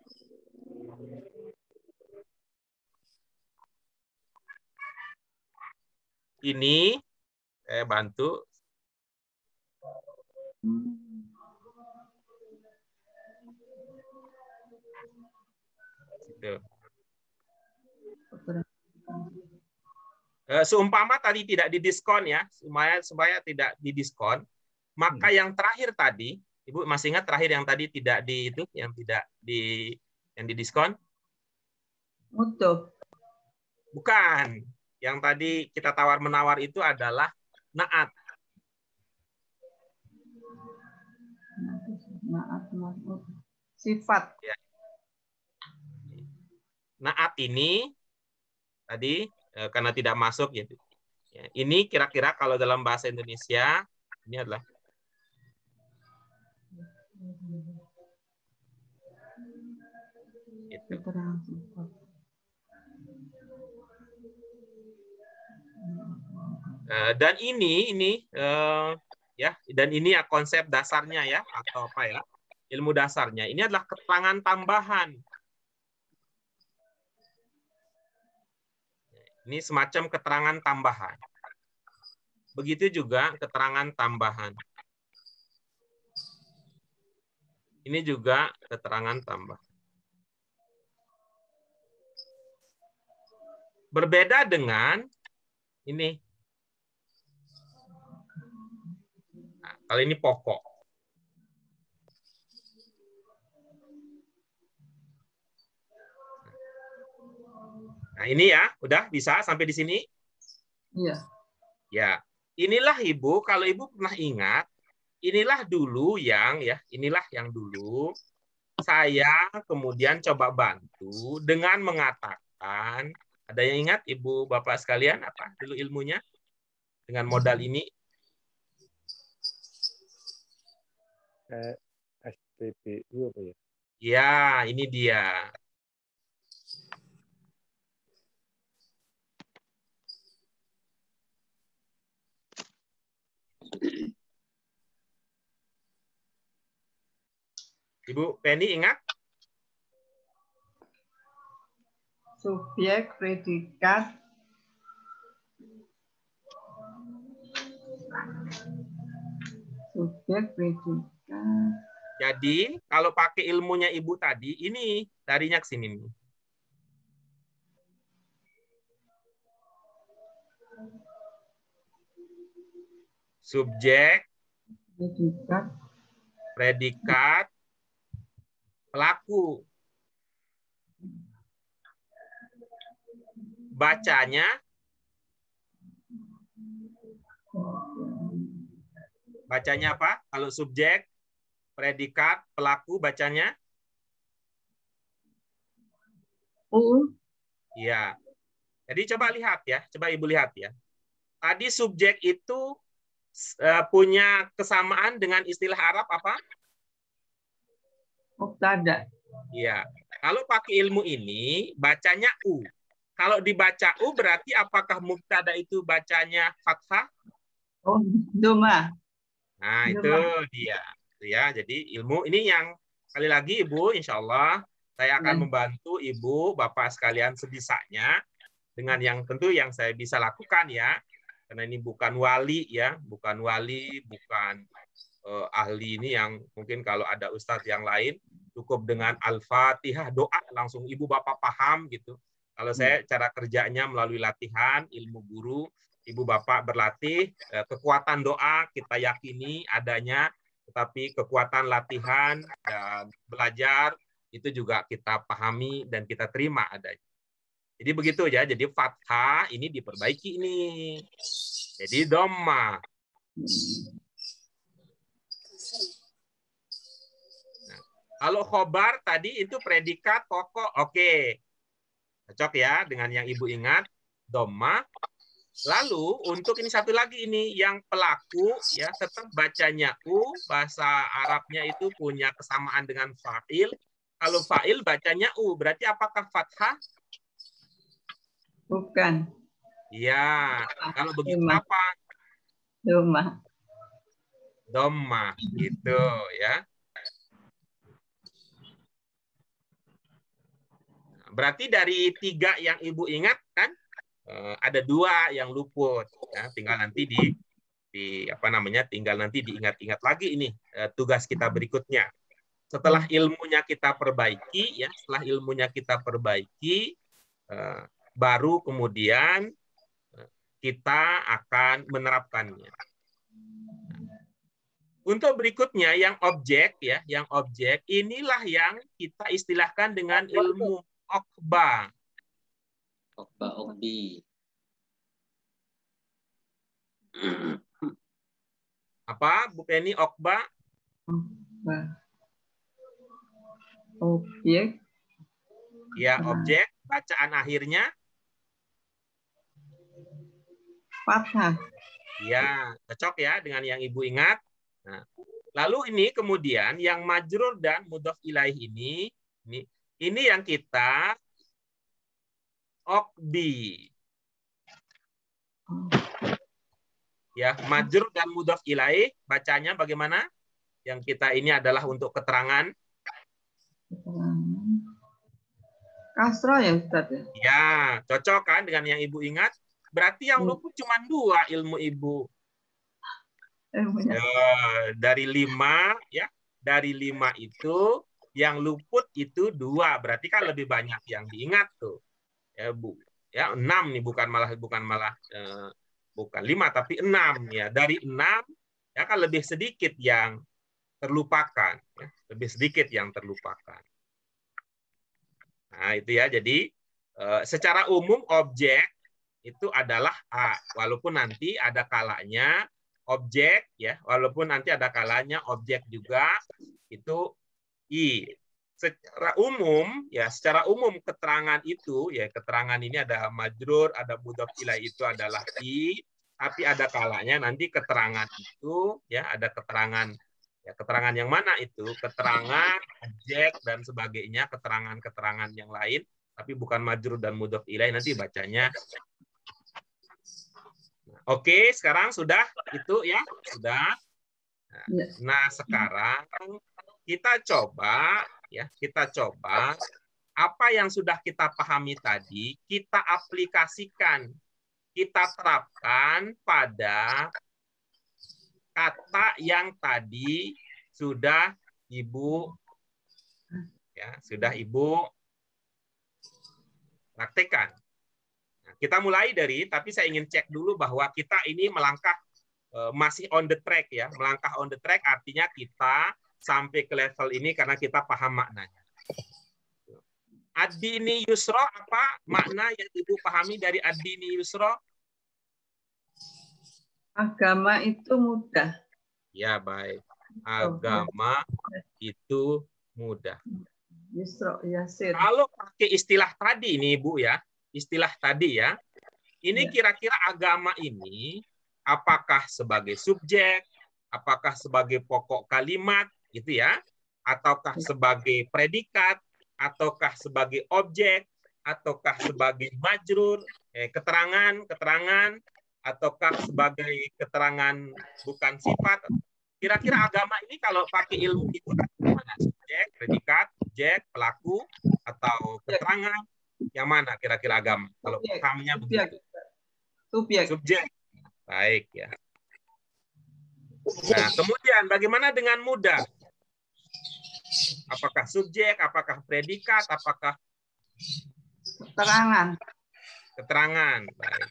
Ini saya bantu. Gitu. Eh, Seumpama tadi tidak didiskon ya, supaya supaya tidak didiskon, maka yang terakhir tadi, Ibu masih ingat terakhir yang tadi tidak di itu, yang tidak di yang didiskon?
Mudhaf.
Bukan. Yang tadi kita tawar-menawar itu adalah naat.
Naat, naat. Sifat.
Ya. Naat ini tadi eh, karena tidak masuk ya. Ya, ini kira-kira kalau dalam bahasa Indonesia ini adalah itu. Eh, dan ini ini eh, ya dan ini ya konsep dasarnya ya atau apa ya ilmu dasarnya ini adalah keterangan tambahan. Ini semacam keterangan tambahan. Begitu juga keterangan tambahan. Ini juga keterangan tambahan. Berbeda dengan ini. Nah, kalau ini pokok. Nah, ini ya, udah bisa sampai di sini?
Iya.
Ya. Inilah Ibu, kalau Ibu pernah ingat, inilah dulu yang ya, inilah yang dulu saya kemudian coba bantu dengan mengatakan, ada yang ingat Ibu Bapak sekalian apa dulu ilmunya dengan modal ini?
Eh, S P B U apa ya?
Ya, ini dia. Ibu Penny ingat?
Subjek, predikat, subjek, predikat.
Jadi kalau pakai ilmunya Ibu tadi, ini darinya ke sini nih. Subjek,
Predikat,
predikat, pelaku. Bacanya, bacanya apa? Kalau subjek, predikat, pelaku, bacanya?
U.
Iya. Jadi coba lihat ya, coba Ibu lihat ya. Tadi subjek itu uh, punya kesamaan dengan istilah Arab apa?
Mubtada.
Iya. Kalau pakai ilmu ini, bacanya U. Kalau dibaca U berarti apakah mubtada itu bacanya fathah?
Oh, doma.
Nah, itu
Doma.
dia. Itu ya. Jadi ilmu ini yang sekali lagi Ibu, insya Allah saya akan
Ya.
membantu Ibu, Bapak sekalian sebisanya dengan yang tentu yang saya bisa lakukan ya. Karena ini bukan wali ya, bukan wali, bukan uh, ahli ini yang mungkin kalau ada ustadz yang lain cukup dengan Al-Fatihah doa langsung Ibu Bapak paham gitu. Kalau saya cara kerjanya melalui latihan, ilmu guru, Ibu Bapak berlatih, kekuatan doa kita yakini adanya, tetapi kekuatan latihan dan belajar itu juga kita pahami dan kita terima adanya. Jadi begitu ya. Jadi fathah ini diperbaiki ini. Jadi dhamma. Nah, kalau khobar tadi itu predikat pokok, oke. Cocok ya dengan yang Ibu ingat, dhamma. Lalu untuk ini satu lagi ini yang pelaku ya tetap bacanya u, bahasa Arabnya itu punya kesamaan dengan fa'il. Kalau fa'il bacanya u, berarti apakah fathah?
Bukan.
Iya. Kalau begitu
Dhamma.
apa?
Dhamma.
Dhamma gitu ya. Berarti dari tiga yang Ibu ingat kan? Ada dua yang luput ya, tinggal nanti di di apa namanya tinggal nanti diingat-ingat lagi ini tugas kita berikutnya setelah ilmunya kita perbaiki ya setelah ilmunya kita perbaiki baru kemudian kita akan menerapkannya. Untuk berikutnya yang objek ya yang objek inilah yang kita istilahkan dengan ilmu okba.
Okba, okbi.
Apa, Bu Penny, okba?
Okba. Objek.
Ya, objek. Bacaan akhirnya?
Fathah.
Ya, cocok ya dengan yang Ibu ingat. Nah, lalu ini kemudian yang majrur dan mudhof ilaih ini, ini, ini yang kita okbi. Ya, majrur dan mudhof ilaih bacanya bagaimana? Yang kita ini adalah untuk keterangan.
Kasroh ya Ustaz ya?
Ya, cocok kan dengan yang Ibu ingat? Berarti yang luput cuma dua ilmu Ibu. Ya, dari lima ya, dari lima itu yang luput itu dua. Berarti kan lebih banyak yang diingat tuh. Ya Bu, ya enam nih bukan malah bukan malah eh, bukan lima tapi enam ya dari enam ya kan lebih sedikit yang terlupakan ya. Lebih sedikit yang terlupakan. Nah itu ya jadi eh, secara umum objek itu adalah A walaupun nanti ada kalanya objek ya walaupun nanti ada kalanya objek juga itu I. Secara umum ya secara umum keterangan itu ya keterangan ini ada majrur ada mudhof ilaih itu adalah I tapi ada kalanya nanti keterangan itu ya ada keterangan ya keterangan yang mana itu keterangan objek dan sebagainya keterangan-keterangan yang lain tapi bukan majrur dan mudhof ilaih nanti bacanya. Oke sekarang sudah itu ya sudah. Nah sekarang kita coba ya kita coba apa yang sudah kita pahami tadi kita aplikasikan kita terapkan pada kata yang tadi sudah Ibu ya sudah Ibu praktekkan. Nah, kita mulai dari tapi saya ingin cek dulu bahwa kita ini melangkah eh, masih on the track ya melangkah on the track artinya kita sampai ke level ini karena kita paham maknanya. Ad-dini yusra apa makna yang Ibu pahami dari ad-dini yusra?
Agama itu mudah.
Ya baik. Agama itu mudah.
Yusra yasir.
Kalau pakai istilah tadi ini Ibu ya, istilah tadi ya. Ini kira-kira agama ini apakah sebagai subjek, apakah sebagai pokok kalimat gitu ya, ataukah sebagai predikat, ataukah sebagai objek, ataukah sebagai majrur, eh, keterangan, keterangan, ataukah sebagai keterangan bukan sifat. Kira-kira agama ini kalau pakai ilmu itu mana? Subjek, predikat, objek, pelaku, atau keterangan, yang mana kira-kira agama? Kalau pahamnya begitu.
Subjek.
Subjek. Baik ya. Nah, kemudian bagaimana dengan mudah? Apakah subjek, apakah predikat, apakah
keterangan?
Keterangan, baik.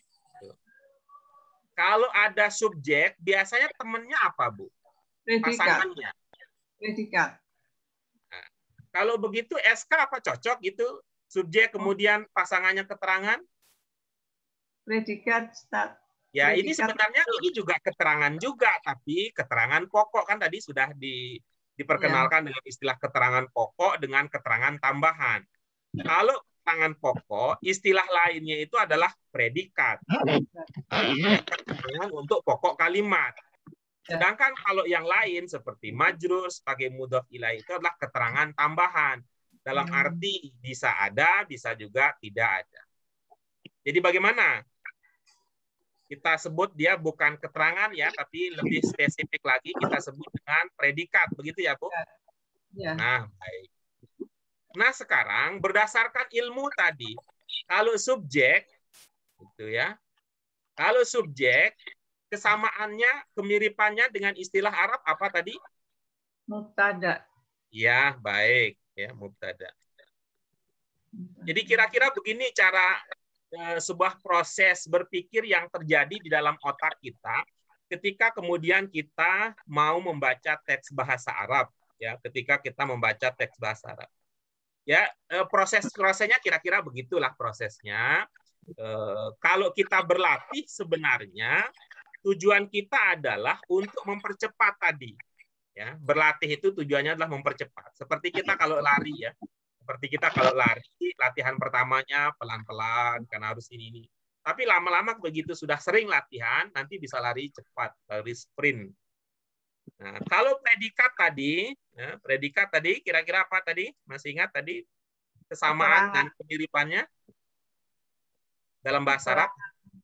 Kalau ada subjek, biasanya temennya apa, Bu?
Predikat.
Pasangannya.
Predikat.
Nah, kalau begitu S K apa cocok gitu? Subjek kemudian pasangannya keterangan.
Predikat, Ustaz.
Ya, ini
Predikat.
sebenarnya ini juga keterangan juga, tapi keterangan pokok kan tadi sudah di, diperkenalkan dengan istilah keterangan pokok dengan keterangan tambahan. Kalau keterangan pokok, istilah lainnya itu adalah predikat. Keterangan untuk pokok kalimat. Sedangkan kalau yang lain seperti majrur sebagai mudhof ilaih itu adalah keterangan tambahan. Dalam arti bisa ada, bisa juga tidak ada. Jadi bagaimana? Kita sebut dia bukan keterangan ya, tapi lebih spesifik lagi kita sebut dengan predikat. Begitu ya, Bu?
Ya.
Nah, baik. Nah, sekarang berdasarkan ilmu tadi, kalau subjek, gitu ya, kalau subjek, kesamaannya, kemiripannya dengan istilah Arab apa tadi?
Mubtada.
Ya, baik. Ya, mubtada. Jadi kira-kira begini cara eh, sebuah proses berpikir yang terjadi di dalam otak kita ketika kemudian kita mau membaca teks bahasa Arab. Ya, ketika kita membaca teks bahasa Arab. Ya, eh, proses-prosesnya kira-kira begitulah prosesnya. Eh, kalau kita berlatih sebenarnya tujuan kita adalah untuk mempercepat tadi. Ya, berlatih itu tujuannya adalah mempercepat. Seperti kita kalau lari ya. Seperti kita kalau lari, latihan pertamanya pelan-pelan karena harus ini ini. Tapi lama-lama begitu sudah sering latihan, nanti bisa lari cepat, lari sprint. Nah, kalau predikat tadi, ya, predikat tadi kira-kira apa tadi? Masih ingat tadi kesamaan dan kemiripannya dalam bahasa Arab?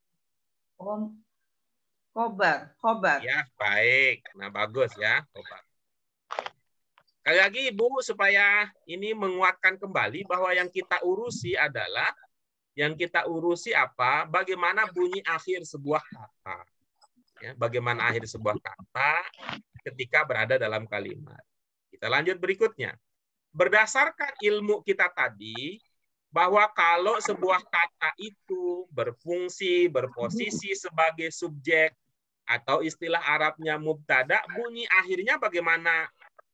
Khobar, khobar.
Ya, baik. Nah, bagus ya, khobar. Sekali lagi, Ibu, supaya ini menguatkan kembali bahwa yang kita urusi adalah, yang kita urusi apa? Bagaimana bunyi akhir sebuah kata. Ya, bagaimana akhir sebuah kata ketika berada dalam kalimat. Kita lanjut berikutnya. Berdasarkan ilmu kita tadi, bahwa kalau sebuah kata itu berfungsi, berposisi sebagai subjek, atau istilah Arabnya mubtada, bunyi akhirnya bagaimana?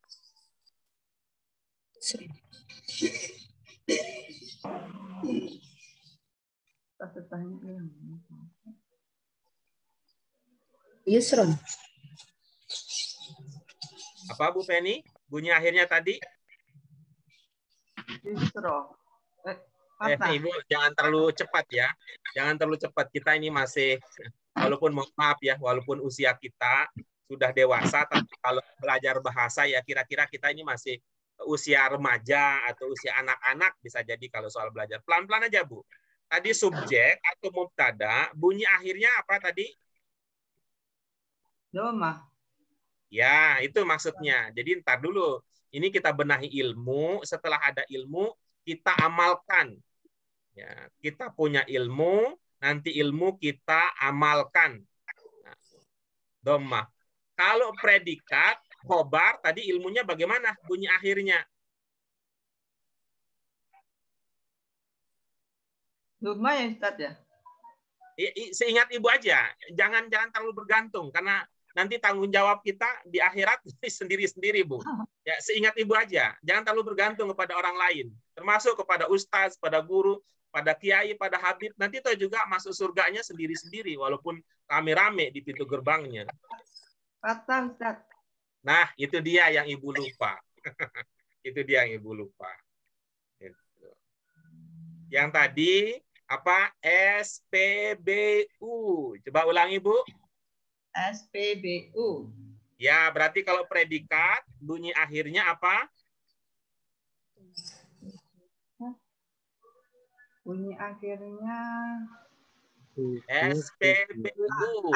Yusron.
Apa Bu Penny? Bunyi akhirnya tadi?
Yusro. Eh,
eh Ibu, jangan terlalu cepat ya. Jangan terlalu cepat. Kita ini masih, walaupun maaf ya, walaupun usia kita sudah dewasa, tapi kalau belajar bahasa ya kira-kira kita ini masih usia remaja atau usia anak-anak bisa jadi kalau soal belajar. Pelan-pelan aja Bu. Tadi subjek atau mubtada, bunyi akhirnya apa tadi?
Doma.
Ya, itu maksudnya. Jadi ntar dulu. Ini kita benahi ilmu. Setelah ada ilmu, kita amalkan. Ya, kita punya ilmu, nanti ilmu kita amalkan. Nah, doma. Kalau predikat, khobar, tadi ilmunya bagaimana? Bunyi akhirnya.
Doma ya Ustaz ya?
Seingat Ibu aja. Jangan jangan terlalu bergantung. Karena nanti tanggung jawab kita di akhirat sendiri-sendiri, Bu. Ya, seingat Ibu aja. Jangan terlalu bergantung kepada orang lain. Termasuk kepada ustaz, pada guru, pada kiai, pada habib. Nanti itu juga masuk surganya sendiri-sendiri. Walaupun rame-rame di pintu gerbangnya.
Kata Ustaz.
Nah, itu dia yang Ibu lupa. Itu dia yang Ibu lupa. Gitu. Yang tadi, apa? S P B U. Coba ulangi, Bu.
S P B U.
Ya, berarti kalau predikat, bunyi akhirnya apa?
Bunyi akhirnya
S P B U.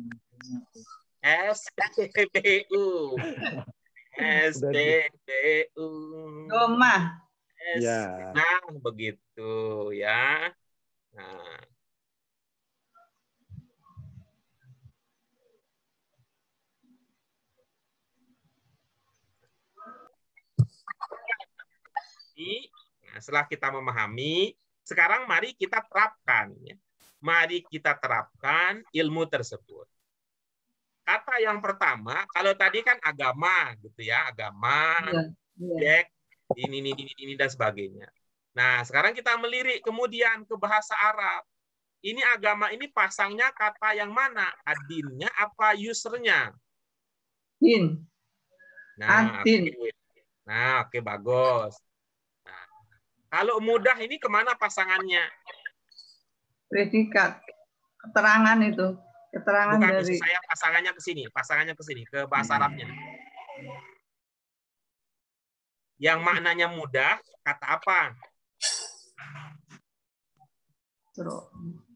S P B U. S P B U.
Doma.
Ya.
Nah, begitu ya. Nah. Nah, setelah kita memahami, sekarang mari kita terapkan. Ya. Mari kita terapkan ilmu tersebut. Kata yang pertama, kalau tadi kan agama, gitu ya, agama,
Ya,
objek, ini, ini, ini, ini, dan sebagainya. Nah, sekarang kita melirik kemudian ke bahasa Arab. Ini agama ini pasangnya kata yang mana? Adinnya apa usernya?
Din.
Nah,
Adin.
oke. Nah, oke, bagus. Nah, kalau mudah ini kemana pasangannya?
Predikat. Keterangan itu. Keterangan
Bukan,
dari.
maksud saya pasangannya ke sini, pasangannya ke sini, ke bahasa Arabnya. Yang maknanya mudah, kata apa?
Suruh.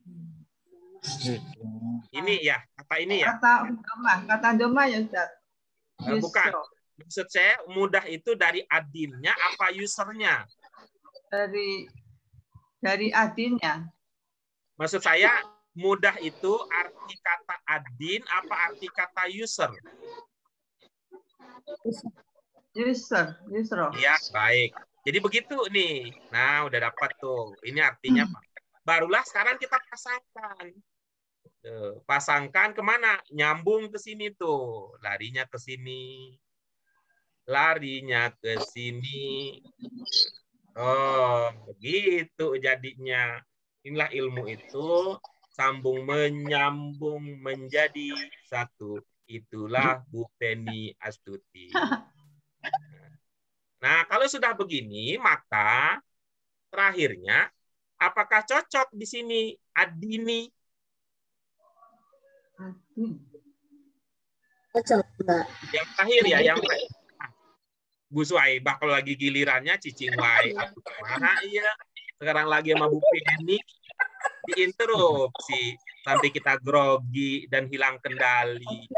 Ini ya, kata ini ya.
Kata doma, kata doma ya Ustaz.
Eh, bukan.
Yusro.
Maksud saya mudah itu dari adinnya apa usernya?
Dari dari adinnya.
Maksud saya mudah itu arti kata adin apa arti kata user?
User, Yusro.
Ya, baik. Jadi begitu nih. Nah, udah dapat tuh. Ini artinya apa? Barulah sekarang kita pasangkan. Tuh, pasangkan kemana? Nyambung ke sini tuh. Larinya ke sini. Larinya ke sini. Oh, begitu jadinya. Inilah ilmu itu. Sambung menyambung menjadi satu. Itulah Bu Penny Astuti. Nah, kalau sudah begini, maka terakhirnya, apakah cocok di sini adini?
Adin.
Cocok, Mbak.
Yang terakhir ya, yang terakhir. Bu Suaibah kalau lagi gilirannya cicing wae. Mana iya? Sekarang lagi sama Bu Penny diinterupsi sampai kita grogi dan hilang kendali.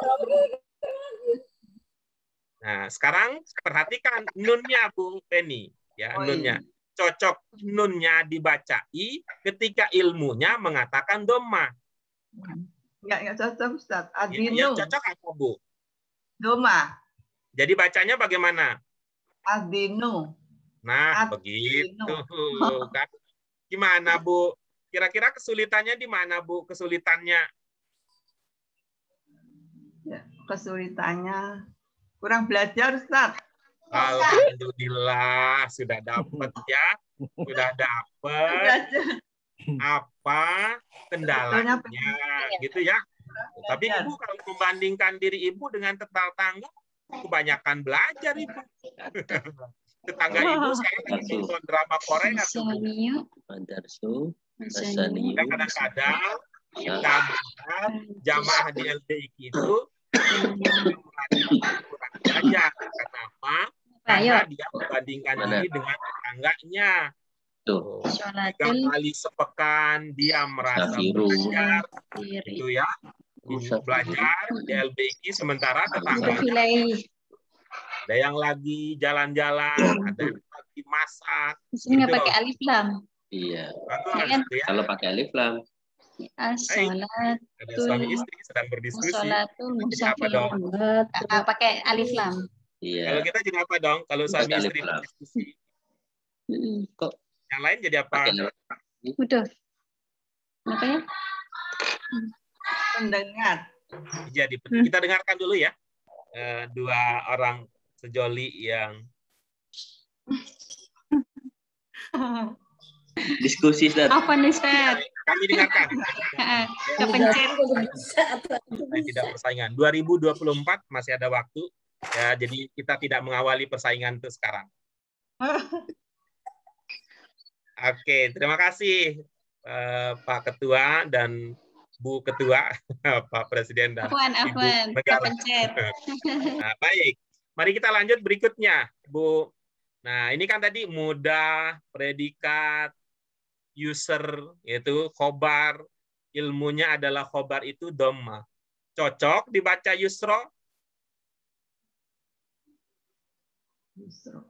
Nah, sekarang perhatikan nunnya Bu Penny, ya
Oh,
nunnya.
iya.
Cocok nunnya dibacai ketika ilmunya mengatakan doma.
Enggak, enggak cocok Ustaz.
Ya,
Adinu.
yang cocok apa Bu?
Doma.
Jadi bacanya bagaimana?
Adinu.
Nah,
Adinu.
begitu kan. Gimana Bu? Kira-kira kesulitannya di mana Bu? Kesulitannya?
Ya, kesulitannya kurang belajar Ustaz.
Alhamdulillah sudah dapat ya. Sudah dapat
Belajar.
apa kendalanya gitu ya. Tapi
Belajar.
Ibu kalau membandingkan diri Ibu dengan tetangga, kebanyakan belajar Ibu. Tetangga Ibu sekarang lagi nonton drama Korea tuh. Bu.
Masaniyu.
Madarsu.
Masaniyu.
Dan kadang-kadang kita melihat jamaah di L B I itu kurang belajar. Kenapa? Karena dia membandingkan diri dengan tetangganya.
Tuh.
Tiga
Sholatul
kali sepekan dia merasa
Musafiru.
belajar,
diri.
gitu ya. Belajar di L B I sementara tetangganya
Musafilaih.
ada yang lagi jalan-jalan, ada yang lagi masak.
Di sini nggak
Gitu.
pakai alif lam.
Iya.
Bagus,
Iya.
gitu ya.
Kalau pakai alif lam.
As-sholat.
Ada suami istri sedang berdiskusi.
Sholatul
Jadi apa dong?
musafirun. Ah, pakai alif lam.
Kalau
Iya.
kita jadi apa dong? Kalau suami
Pakai
istri
alif lam.
berdiskusi.
Mm-mm.
Kok
Yang lain jadi apa?
pakai alif?
Udah. Apa ya?
Pendengar.
Jadi
Hmm.
kita dengarkan dulu ya. Eh, dua orang sejoli yang
Diskusi Ustaz.
Apa nih, Ustaz?
kami dengarkan.
Ah, Kepencet.
Saya tidak persaingan. dua ribu dua puluh empat masih ada waktu. Ya, jadi kita tidak mengawali persaingan itu sekarang. Oke, terima kasih eh, Pak Ketua dan Bu Ketua, Pak Presiden dan
Afwan,
Ibu
afwan.
Megawati.
Kepencet.
Nah, baik, mari kita lanjut berikutnya, Bu. Nah, ini kan tadi mudah, predikat, user, yaitu khobar. Ilmunya adalah khobar itu dhamma. Cocok dibaca yusro?
Yusro.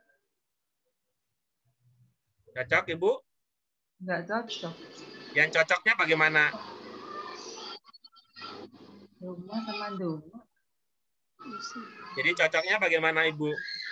Cocok, Ibu?
Enggak cocok.
Yang cocoknya bagaimana?
Doma sama doma.
Jadi cocoknya bagaimana, Ibu?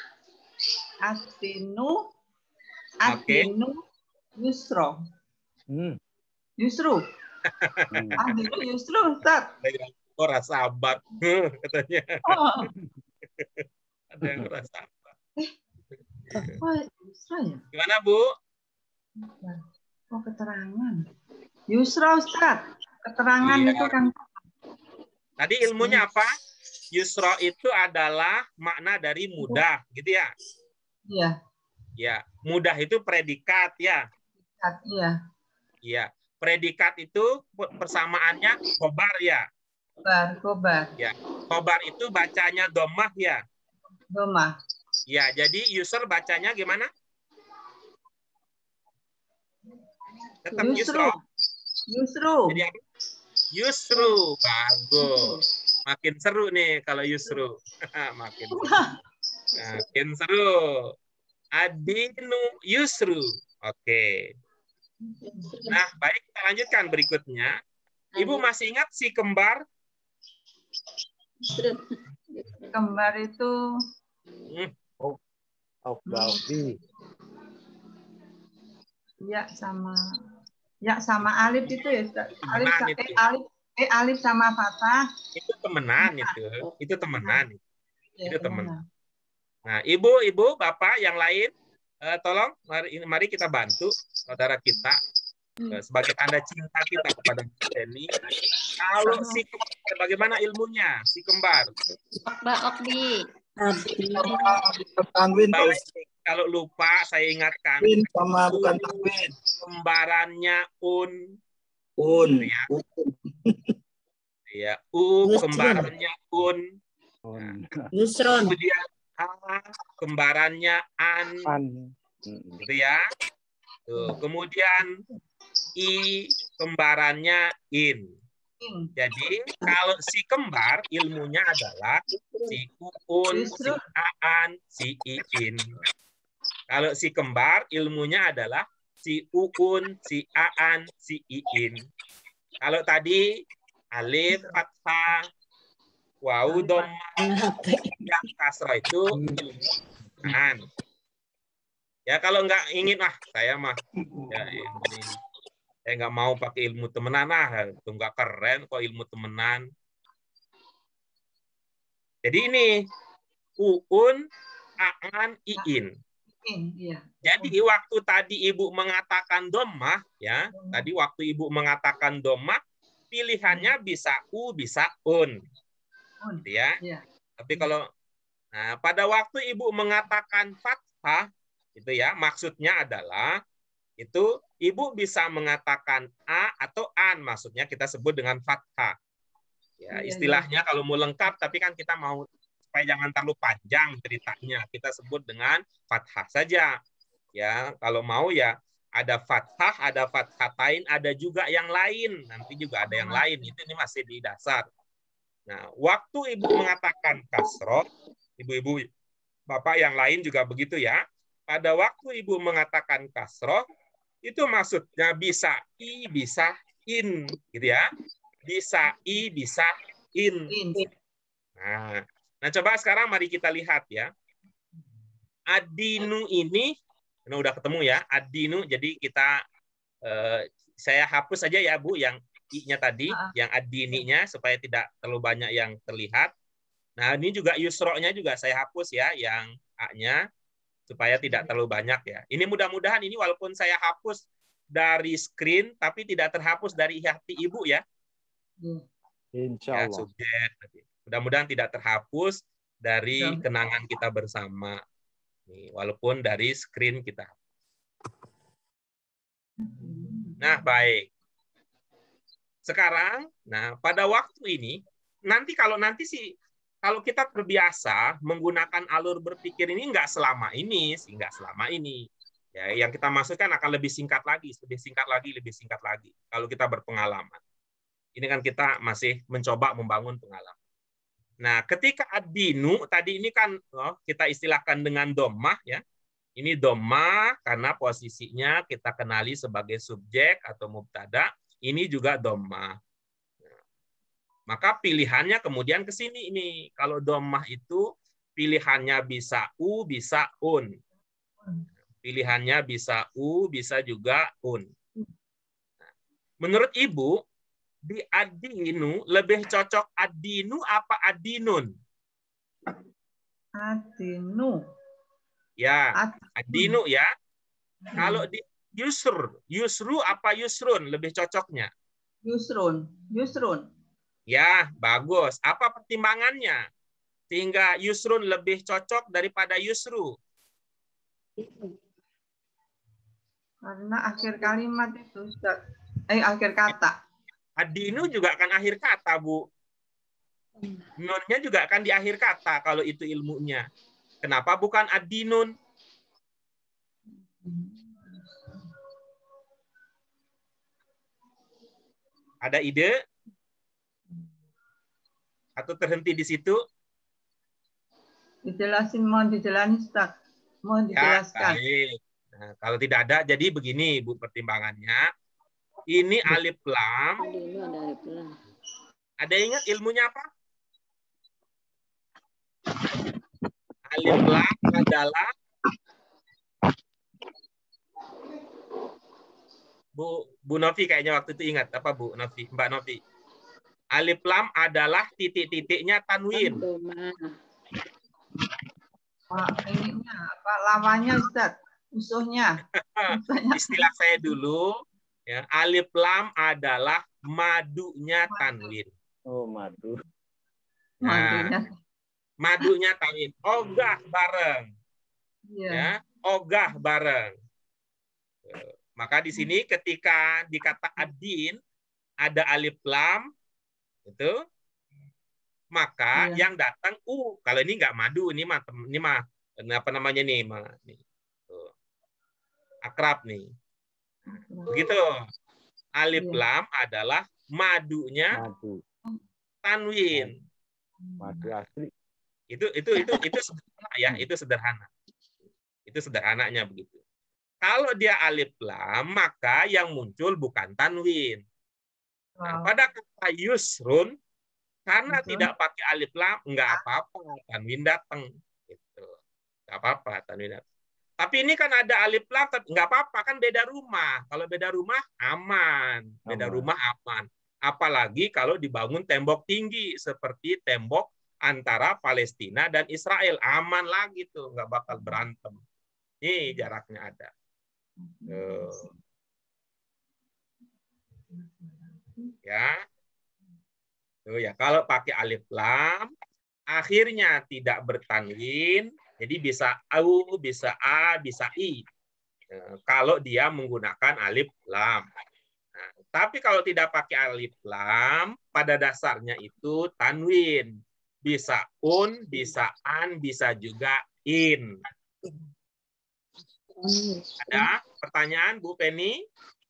Adinu.
Oke.
Adinu. Yusro.
Hmm.
Yusru.
Hmm.
Adinu Yusru Ustaz.
Oh, rasa sahabat, katanya.
Oh,
Ada yang rasa sahabat.
oh Yusra ya?
Gimana, Bu?
Oh, keterangan. Yusra, Ustaz. Keterangan
Iya.
itu kan.
Tadi ilmunya apa? Yusra itu adalah makna dari mudah, gitu ya?
Iya.
Ya, mudah itu predikat ya.
Iya.
Iya. Predikat itu persamaannya khobar ya.
Khobar, khobar.
Ya. Khobar itu bacanya domah ya.
Domah.
Ya, jadi user bacanya gimana? Tetap
Yusru.
Yusra.
Yusru.
Jadi apa? Yusru. Bagus. Makin seru nih kalau Yusru. Makin seru. Makin seru. Adinu Yusru. Oke. Nah, baik, kita lanjutkan berikutnya. Ibu masih ingat si kembar?
Kembar itu
Hmm.
Aufdaudi.
ya sama ya sama alif itu ya, Ustaz. Alif,
Temenan
eh,
itu.
alif, eh, alif sama fathah.
Itu temenan itu. Itu temenan.
Ya,
Itu temen.
temenan.
Nah, ibu, ibu, bapak yang lain, eh, tolong mari, mari kita bantu saudara kita eh, sebagai tanda cinta kita kepada Jenny. Kalau si kembar, bagaimana ilmunya si kembar?
Mbak Okbi.
Tanwin Pak
Baik, kalau lupa saya ingatkan.
Tanwin sama bukan tanwin.
Kembarannya un,
Un.
ya. Ya, u kembarannya un.
Yusron.
Kemudian a kembarannya an,
An.
gitu ya. Tuh, kemudian i kembarannya in. Jadi kalau si kembar ilmunya adalah si uun, si aan, si iin. Kalau si kembar ilmunya adalah si uun, si aan, si iin. Kalau tadi alif, fathah, wawu, dhamma, yang kasrah itu ilmu an. Ya kalau nggak ingin ah saya mah ya ini saya nggak mau pakai ilmu temenan ah itu nggak keren kok ilmu temenan. Jadi ini uun, aan, iin.
Iya.
Jadi waktu tadi ibu mengatakan domah ya, tadi waktu ibu mengatakan domah pilihannya bisa u bisa un, gitu ya.
Iya.
Tapi kalau nah pada waktu ibu mengatakan fathah itu ya maksudnya adalah itu ibu bisa mengatakan a atau an, maksudnya kita sebut dengan fathah. Ya, istilahnya kalau mau lengkap tapi kan kita mau supaya jangan terlalu panjang ceritanya, kita sebut dengan fathah saja. Ya, kalau mau ya ada fathah, ada fathatain, ada juga yang lain. Nanti juga ada yang lain. Itu ini masih di dasar. Nah, waktu ibu mengatakan kasroh, ibu-ibu bapak yang lain juga begitu ya. Pada waktu ibu mengatakan kasroh, itu maksudnya bisa i, bisa in, gitu ya. Bisa i, bisa in. Nah, nah coba sekarang mari kita lihat ya. Adinu ini, ini udah ketemu ya. Adinu, jadi kita eh, saya hapus saja ya Bu yang i-nya tadi, yang adininya supaya tidak terlalu banyak yang terlihat. Nah ini juga yusro-nya juga saya hapus ya, yang a-nya supaya tidak terlalu banyak ya. Ini mudah-mudahan ini walaupun saya hapus dari screen, tapi tidak terhapus dari hati ibu ya.
Insya Allah.
Ya, subjek. Mudah-mudahan tidak terhapus dari kenangan kita bersama. Nih, walaupun dari screen kita. Nah, baik. Sekarang, nah pada waktu ini, nanti kalau nanti sih kalau kita terbiasa menggunakan alur berpikir ini nggak selama ini, sih nggak selama ini. Ya, yang kita maksudkan akan lebih singkat lagi, lebih singkat lagi, lebih singkat lagi. Kalau kita berpengalaman, ini kan kita masih mencoba membangun pengalaman. Nah, ketika adinu tadi ini kan oh, kita istilahkan dengan domah ya. Ini domah karena posisinya kita kenali sebagai subjek atau mubtada. Ini juga domah. Maka pilihannya kemudian ke sini ini. Kalau domah itu pilihannya bisa u, bisa un. Pilihannya bisa u, bisa juga un. Menurut Ibu, di adinu lebih cocok adinu apa adinun?
Adinu.
Ya, adinu ya. Kalau di Yusr. Yusru apa yusrun lebih cocoknya?
Yusrun. Yusrun.
Ya, bagus. Apa pertimbangannya? Sehingga yusrun lebih cocok daripada yusru.
Karena akhir kalimat itu, Ustaz. Eh, akhir kata.
Adinu juga akan akhir kata, Bu. Nunnya juga akan di akhir kata kalau itu ilmunya. Kenapa bukan ad-dinun? Ada ide? Atau terhenti di situ?
Dijelasin, mohon dijelasin, Ustaz. Mohon dijelaskan.
Ya, baik. Nah, kalau tidak ada, jadi begini Bu pertimbangannya. Ini alif lam. Ada ingat ilmunya apa? Alif lam adalah Bu Bu Novi kayaknya waktu itu ingat apa Bu Novi, Mbak Novi. Alif lam adalah titik-titiknya tanwin.
Wah, ininya apa lawannya, Ustaz? Musuhnya.
Istilah saya dulu, ya, alif lam adalah madunya tanwin.
Oh, madu.
Nah,
Madunya.
madunya tanwin. Ogah bareng.
Iya.
Ya, ogah bareng. Maka di sini ketika dikata adin ada alif lam itu, maka
Iya.
yang datang u. Kalau ini nggak madu, ini mah ini mah apa namanya nih, mah, nih. Tuh. Akrab nih. Begitu. Alif
Iya.
lam adalah madunya
Madu.
tanwin.
Madu asli.
Itu itu itu itu sederhana ya, itu sederhana. Itu sederhananya begitu. Kalau dia alif lam, maka yang muncul bukan tanwin. Nah,
Wow.
pada kata yusrun, karena
Betul.
tidak pakai alif lam, nggak apa-apa, tanwin datang. Gitu. Nggak apa-apa, tanwin datang. Tapi ini kan ada alif lam, tapi nggak apa-apa, kan beda rumah. Kalau beda rumah, aman. Beda
Aman.
rumah, aman. Apalagi kalau dibangun tembok tinggi, seperti tembok antara Palestina dan Israel. Aman lagi tuh, nggak bakal berantem. Ini jaraknya ada. Tuh. Ya. Tuh ya, kalau pakai alif lam, akhirnya tidak bertanwin, jadi bisa au, bisa a, bisa i. Nah, kalau dia menggunakan alif lam. Nah, tapi kalau tidak pakai alif lam, pada dasarnya itu tanwin. Bisa un, bisa an, bisa juga in. Ada pertanyaan, Bu Penny?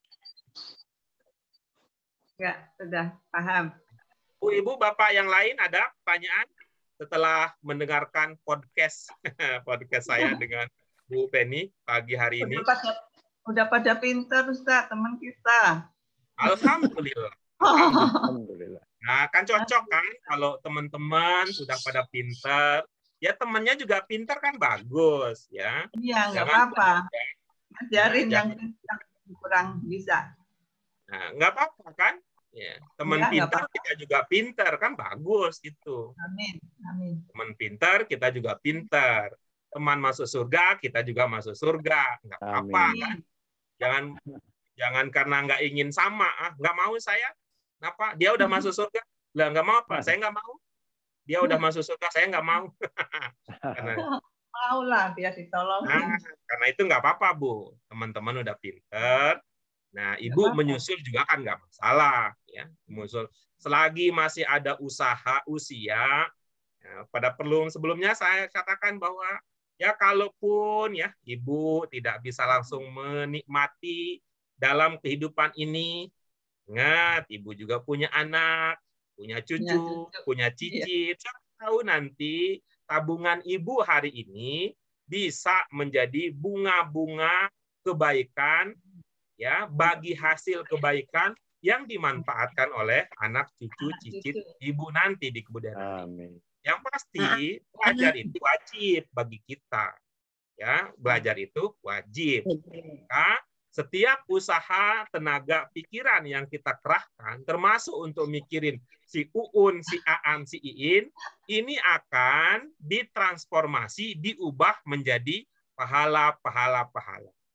Ya, sudah paham.
Bu, Ibu, Bapak yang lain ada pertanyaan setelah mendengarkan podcast podcast saya dengan Bu Penny pagi hari ini?
Udah pada, udah pada pinter, Ustaz, teman kita.
Alhamdulillah.
Alhamdulillah.
Nah, kan cocok kan kalau teman-teman sudah pada pinter, ya temannya juga pinter kan bagus ya.
Iya, nggak
Jangan-
apa-apa. Ajarin
Ya,
yang yang kurang bisa.
Nah, nggak apa-apa kan? Ya, teman
Ya, nggak
pinter
apa-apa.
kita juga pinter kan bagus gitu.
Amin. Amin.
Teman pinter kita juga pinter. Teman masuk surga kita juga masuk surga. Nggak apa-apa
Amin.
kan? Jangan jangan karena nggak ingin sama, ah nggak mau saya. Kenapa? Dia udah masuk surga, lah nggak mau apa? Saya nggak mau. Dia udah masuk surga, saya nggak mau. Karena,
Mau lah biar ditolongin.
nah, karena itu nggak apa-apa Bu. Teman-teman udah pinter. Nah, Ibu
apa-apa.
menyusul juga kan nggak masalah, ya. Menyusul selagi masih ada usaha usia. Ya, pada perlu sebelumnya saya katakan bahwa ya kalaupun ya Ibu tidak bisa langsung menikmati dalam kehidupan ini, ingat Ibu juga punya anak, punya cucu,
cucu.
punya cicit. Siapa tahu nanti tabungan Ibu hari ini bisa menjadi bunga-bunga kebaikan, ya, bagi hasil kebaikan yang dimanfaatkan oleh anak cucu cicit Ibu nanti di kemudian hari.
Amin.
Yang pasti belajar itu wajib bagi kita, ya, belajar itu wajib. Maka setiap usaha, tenaga, pikiran yang kita kerahkan, termasuk untuk mikirin si Uun, si Aan, si Iin, ini akan ditransformasi, diubah menjadi pahala, pahala, pahala.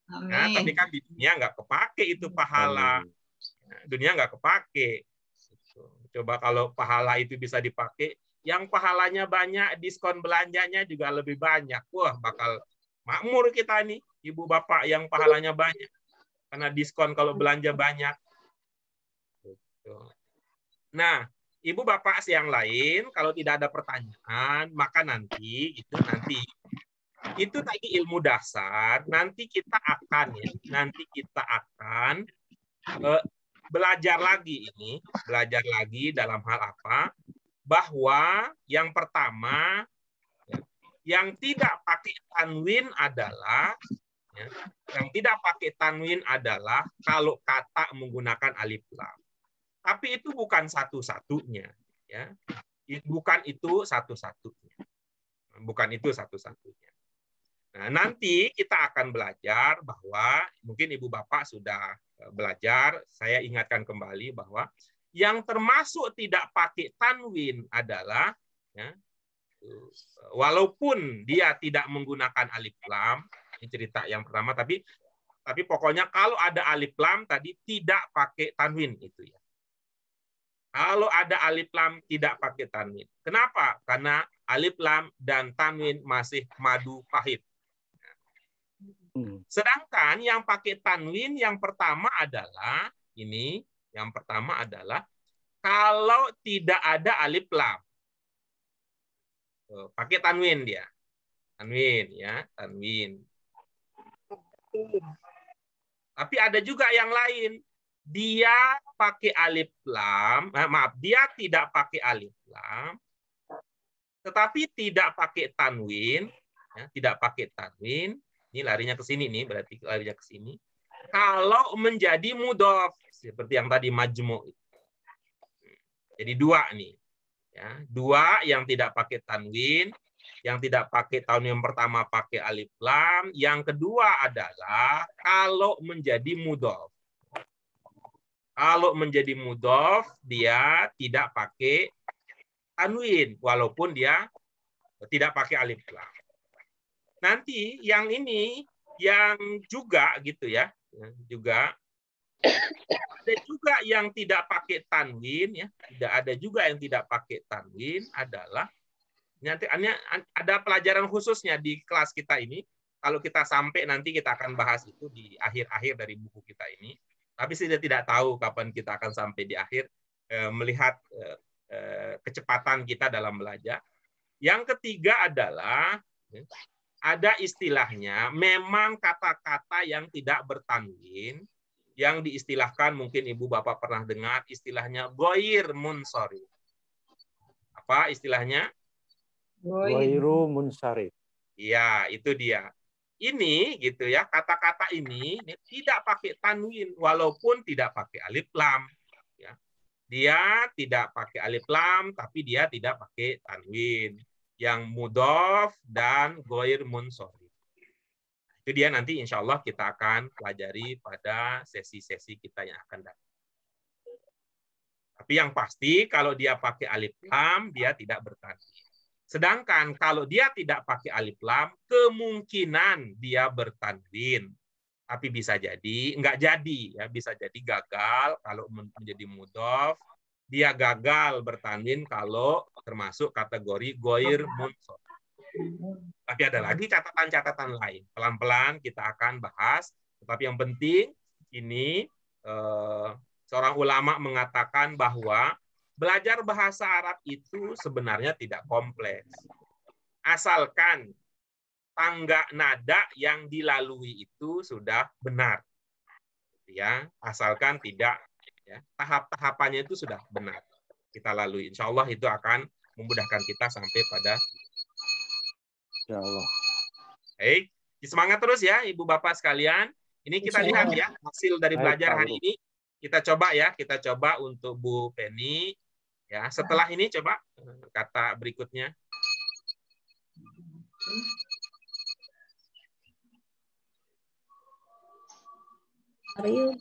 Ya, tapi
Amin.
kan di dunia nggak kepake itu pahala.
Amin.
Ya, dunia nggak kepake. Gitu. Coba kalau pahala itu bisa dipakai, yang pahalanya banyak, diskon belanjanya juga lebih banyak. Wah, bakal makmur kita nih, ibu bapak yang pahalanya banyak. Karena diskon kalau belanja banyak. Gitu. Nah, ibu bapak yang lain, kalau tidak ada pertanyaan, maka nanti, itu nanti itu tadi ilmu dasar. Nanti kita akan ya, nanti kita akan eh, belajar lagi ini, belajar lagi dalam hal apa? Bahwa yang pertama, ya, yang tidak pakai tanwin adalah, ya, yang tidak pakai tanwin adalah kalau kata menggunakan alif lam. Tapi itu bukan satu-satunya, ya, bukan itu satu-satunya, bukan itu satu-satunya. Nah, nanti kita akan belajar bahwa mungkin ibu bapak sudah belajar, saya ingatkan kembali bahwa yang termasuk tidak pakai tanwin adalah, ya, walaupun dia tidak menggunakan alif lam, ini cerita yang pertama, tapi tapi pokoknya kalau ada alif lam tadi tidak pakai tanwin itu ya. Kalau ada alif lam tidak pakai tanwin. Kenapa? Karena alif lam dan tanwin masih madu pahit. Sedangkan yang pakai tanwin yang pertama adalah ini, yang pertama adalah kalau tidak ada alif lam. Tuh, pakai tanwin dia. Tanwin ya, tanwin. Tapi ada juga yang lain. Dia pakai alif lam, eh, maaf, dia tidak pakai alif lam, tetapi tidak pakai tanwin, ya, tidak pakai tanwin. Ini larinya ke sini nih, berarti larinya ke sini. Kalau menjadi mudhof, seperti yang tadi majmu. Jadi dua nih. Ya, dua yang tidak pakai tanwin, yang tidak pakai tanwin yang pertama pakai alif lam, yang kedua adalah kalau menjadi mudhof. Kalau menjadi mudhof, dia tidak pakai tanwin, walaupun dia tidak pakai alif lam. Nanti yang ini yang juga gitu ya, juga ada juga yang tidak pakai tanwin ya, tidak ada juga yang tidak pakai tanwin adalah nanti ada pelajaran khususnya di kelas kita ini. Kalau kita sampai nanti kita akan bahas itu di akhir-akhir dari buku kita ini. Tapi saya tidak tahu kapan kita akan sampai di akhir eh, melihat eh, eh, kecepatan kita dalam belajar. Yang ketiga adalah eh, ada istilahnya, memang kata-kata yang tidak bertanwin, yang diistilahkan mungkin ibu bapak pernah dengar istilahnya goir munsharif. Apa istilahnya?
Goiru munsharif.
Iya, itu dia. Ini gitu ya, kata-kata ini, ini tidak pakai tanwin walaupun tidak pakai alif lam. Ya. Dia tidak pakai alif lam, tapi dia tidak pakai tanwin. Yang mudhof dan goir munsharif. Itu dia nanti insya Allah kita akan pelajari pada sesi-sesi kita yang akan datang. Tapi yang pasti kalau dia pakai alif lam, dia tidak bertanwin. Sedangkan kalau dia tidak pakai alif lam, kemungkinan dia bertanwin. Tapi bisa jadi, enggak jadi. Ya, bisa jadi gagal kalau menjadi mudhof. Dia gagal bertanwin kalau termasuk kategori goir munsharif. Tapi ada lagi catatan-catatan lain. Pelan-pelan kita akan bahas. Tetapi yang penting ini eh, seorang ulama mengatakan bahwa belajar bahasa Arab itu sebenarnya tidak kompleks. Asalkan tangga nada yang dilalui itu sudah benar. Ya, asalkan tidak ya, tahap-tahapannya itu sudah benar kita lalui. Insya Allah itu akan memudahkan kita sampai pada
Insya Allah.
Baik, semangat terus ya Ibu Bapak sekalian. Ini kita lihat ya hasil dari belajar hari ini. Kita coba ya, kita coba untuk Bu Penny. Ya, setelah ini coba kata berikutnya.
Ayo.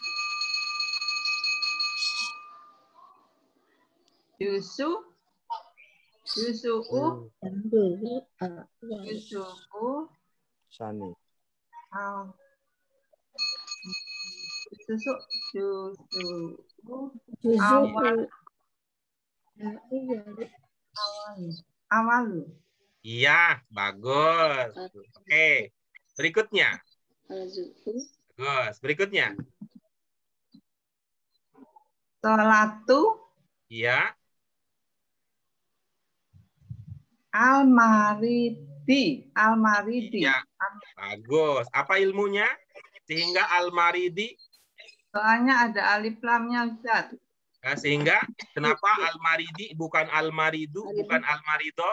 Yusu, Yusu'u,
Dulu. Uh,
Yusu'u,
Sani.
Al, Susu, susu,
Juzu.
awal,
Nah, iya.
awal, awalu.
Iya, bagus. Oke. Berikutnya. Bagus. Berikutnya.
Sholatu,
Iya.
almaridi, almaridi.
Iya. Bagus. Apa ilmunya? Sehingga al-maridi.
Soalnya ada alif lamnya, Ustaz.
Nah, sehingga kenapa al-maridi bukan al-maridu, bukan al-marido?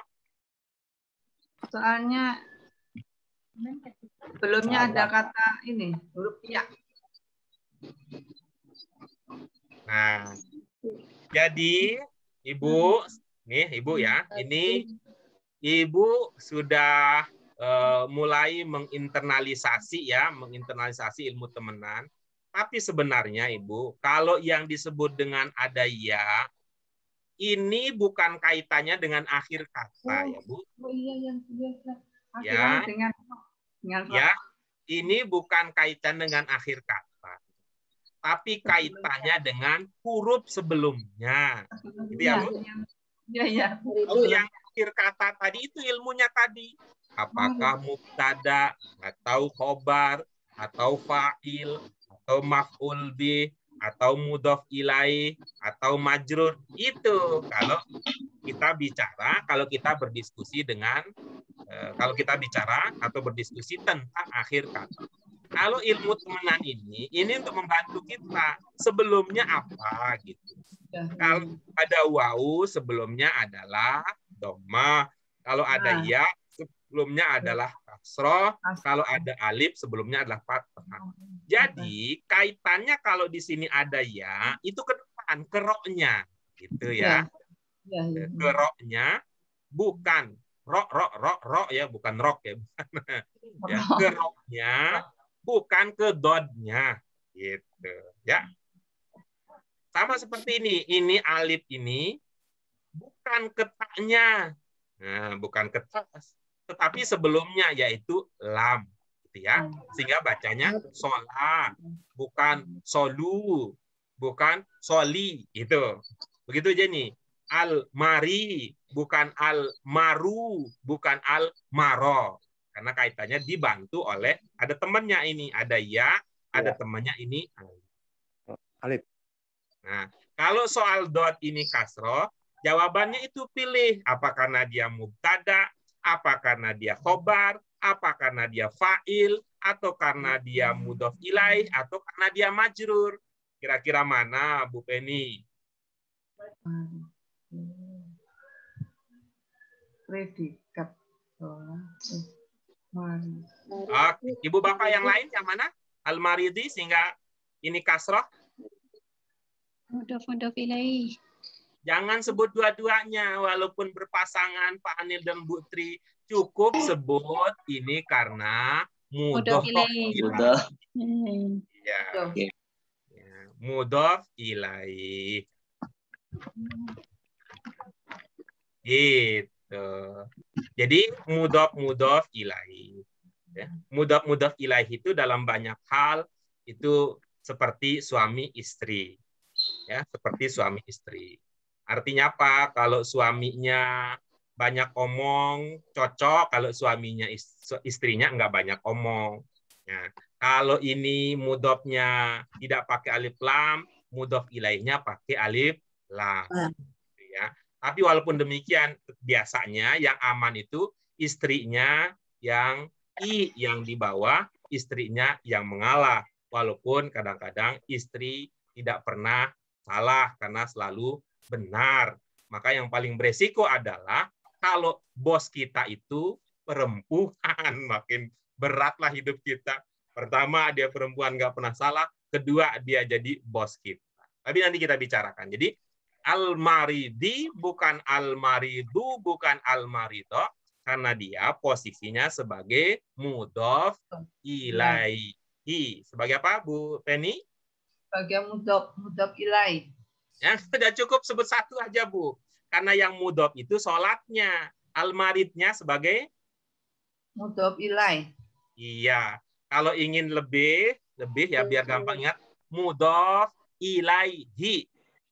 Soalnya sebelumnya ada kata ini, huruf ya.
Nah, jadi Ibu, nih Ibu ya, ini Ibu sudah uh, mulai menginternalisasi ya, menginternalisasi ilmu temenan. Tapi sebenarnya Ibu, kalau yang disebut dengan ada ya, ini bukan kaitannya dengan akhir kata ya Bu.
Oh iya yang biasa.
Ya,
dengan, dengan
ya, ini bukan kaitan dengan akhir kata, tapi kaitannya dengan huruf sebelumnya. Gitu ya, Bu?
Iya, iya.
Kalau yang akhir kata tadi itu ilmunya tadi. Apakah mubtada atau khobar atau fa'il atau maf'ul bih atau mudhof ilaih atau majrur, itu kalau kita bicara, kalau kita berdiskusi dengan eh, kalau kita bicara atau berdiskusi tentang akhir kata. Kalau ilmu temenan ini, ini untuk membantu kita sebelumnya apa gitu. Kalau ada wawu sebelumnya adalah dhamma, kalau ada ya sebelumnya adalah kasroh, kalau ada alif sebelumnya adalah fathah. Jadi kaitannya kalau di sini ada ya, itu ke depan, ke roknya, gitu ya.
Ya, ya, ya.
Ke roknya, bukan rok, rok, rok, rok ya, bukan rok ya. Ya, ke roknya, bukan ke dodnya, gitu ya. Sama seperti ini, ini alif ini bukan ketaknya, nah, bukan ketak, tetapi sebelumnya yaitu lam. Ya, sehingga bacanya sola, bukan solu, bukan soli, itu. Begitu aja nih. Al-mari, bukan al-maru, bukan al-maro. Karena kaitannya dibantu oleh ada temannya ini, ada ya, ada ya. Temannya ini
alif.
Nah, kalau soal dot ini kasroh, jawabannya itu pilih apa karena dia mubtada, apa karena dia khobar, apa karena dia fa'il, atau karena dia mudhof ilaih, atau karena dia majrur. Kira-kira mana, Bu Penny?
Predikat.
Oke. Ibu Bapak yang lain yang mana? Al-maridi sehingga ini kasroh?
Mudhof mudhof ilaih.
Jangan sebut dua-duanya, walaupun berpasangan Pak Anil dan Bu Tri. Cukup sebut ini karena mudhof ilaih. Ya. Ya. Mudhof ilaih. Gitu. Jadi mudhof mudhof ilaih. Ya. Mudhof mudhof ilaih itu dalam banyak hal itu seperti suami istri. Ya, seperti suami istri. Artinya apa? Kalau suaminya banyak omong, cocok. Kalau suaminya istrinya enggak banyak omong. Nah, kalau ini mudhofnya tidak pakai alif lam, mudhof ilaihnya pakai alif lam. Ya. Tapi walaupun demikian, biasanya yang aman itu istrinya yang i yang di bawah, istrinya yang mengalah. Walaupun kadang-kadang istri tidak pernah salah karena selalu benar. Maka yang paling beresiko adalah kalau bos kita itu perempuan, makin beratlah hidup kita. Pertama, dia perempuan nggak pernah salah. Kedua, dia jadi bos kita. Tapi nanti kita bicarakan. Jadi, al-maridi bukan al-maridu, bukan al-marido, karena dia posisinya sebagai mudhof ilaihi. Sebagai apa, Bu Penny?
Sebagai mudhof mudhof ilaih.
Ya, sudah cukup sebut satu aja, Bu. Karena yang mudhof itu sholatnya. Al-maridnya sebagai?
Mudhof ilaih.
Iya. Kalau ingin lebih, lebih ya biar gampang ingat. mudhaf ilaihi.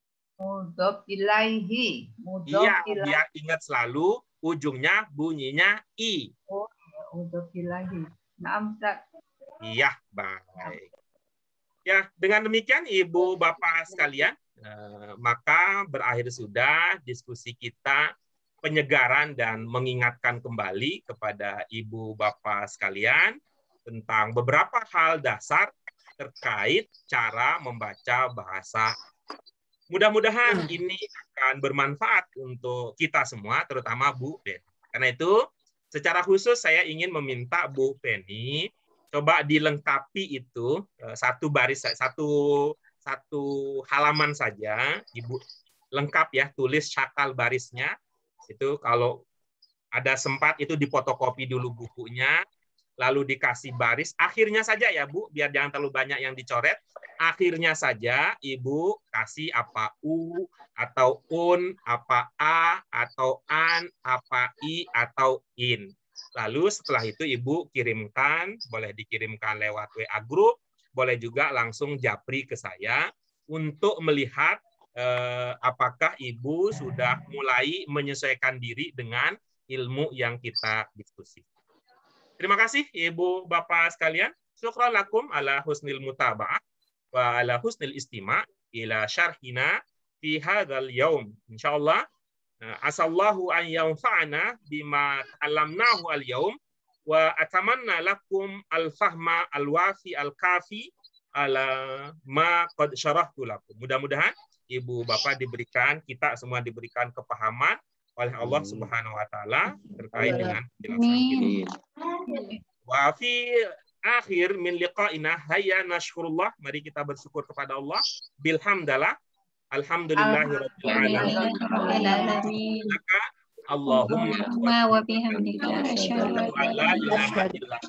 Mudhaf ilaihi. Mudhaf
Iya,
ilaihi.
biar ingat selalu ujungnya bunyinya i.
Oh, ya, mudhaf ilaihi. Naam, Ustaz.
Iya, baik. Ya, dengan demikian Ibu Bapak sekalian, eh, maka berakhir sudah diskusi kita penyegaran dan mengingatkan kembali kepada Ibu Bapak sekalian tentang beberapa hal dasar terkait cara membaca bahasa. Mudah-mudahan ini akan bermanfaat untuk kita semua, terutama Bu Penny. Karena itu, secara khusus saya ingin meminta Bu Penny coba dilengkapi itu satu baris, satu satu halaman saja, Ibu lengkap ya, tulis cakal barisnya. Itu kalau ada sempat itu difotokopi dulu bukunya, lalu dikasih baris. Akhirnya saja ya Bu, biar jangan terlalu banyak yang dicoret. Akhirnya saja Ibu kasih apa U, atau un, apa a, atau an, apa i, atau in. Lalu setelah itu Ibu kirimkan, boleh dikirimkan lewat W A Group, boleh juga langsung japri ke saya untuk melihat eh, apakah Ibu sudah mulai menyesuaikan diri dengan ilmu yang kita diskusi. Terima kasih Ibu Bapak sekalian. Syukran lakum ala husnil mutaba'ah wa ala husnil istima' ila syarhina fi hadzal yaum. Insyaallah asallahu an yanfa'ana bima ta'allamnahu al-yaum wa atamanna lakum al-fahma al-wafi al-kafi ala ma qad syarahtu lakum. Mudah-mudahan Ibu Bapak diberikan, kita semua diberikan kepahaman oleh Allah Subhanahu wa taala terkait dengan penjelasan kita. Wa fi akhir min liqa'ina hayya nashkurullah, mari kita bersyukur kepada Allah bilhamdalah. Alhamdulillahirabbil alamin. Maka Allahumma
wa bihamdika asyhadu an la ilaha illa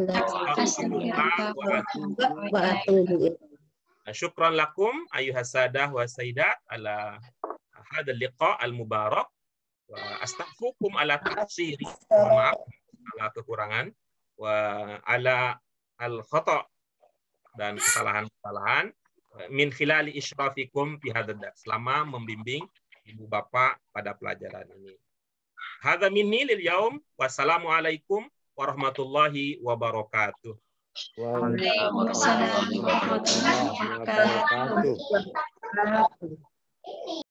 anta.
Syukran lakum ayuhas sadah wa sayyidat ala hadzal liqa' al mubarak wa astaghfirukum ala taqsiri, maaf ala kekurangan, wa ala al khata' dan kesalahan-kesalahan min khilali isyrafikum fi hadzal dars, selama membimbing Ibu Bapak pada pelajaran ini. Hadza minni lil yaum, wassalamu alaikum warahmatullahi wabarakatuh.
Waalaikumsalam warahmatullahi wabarakatuh.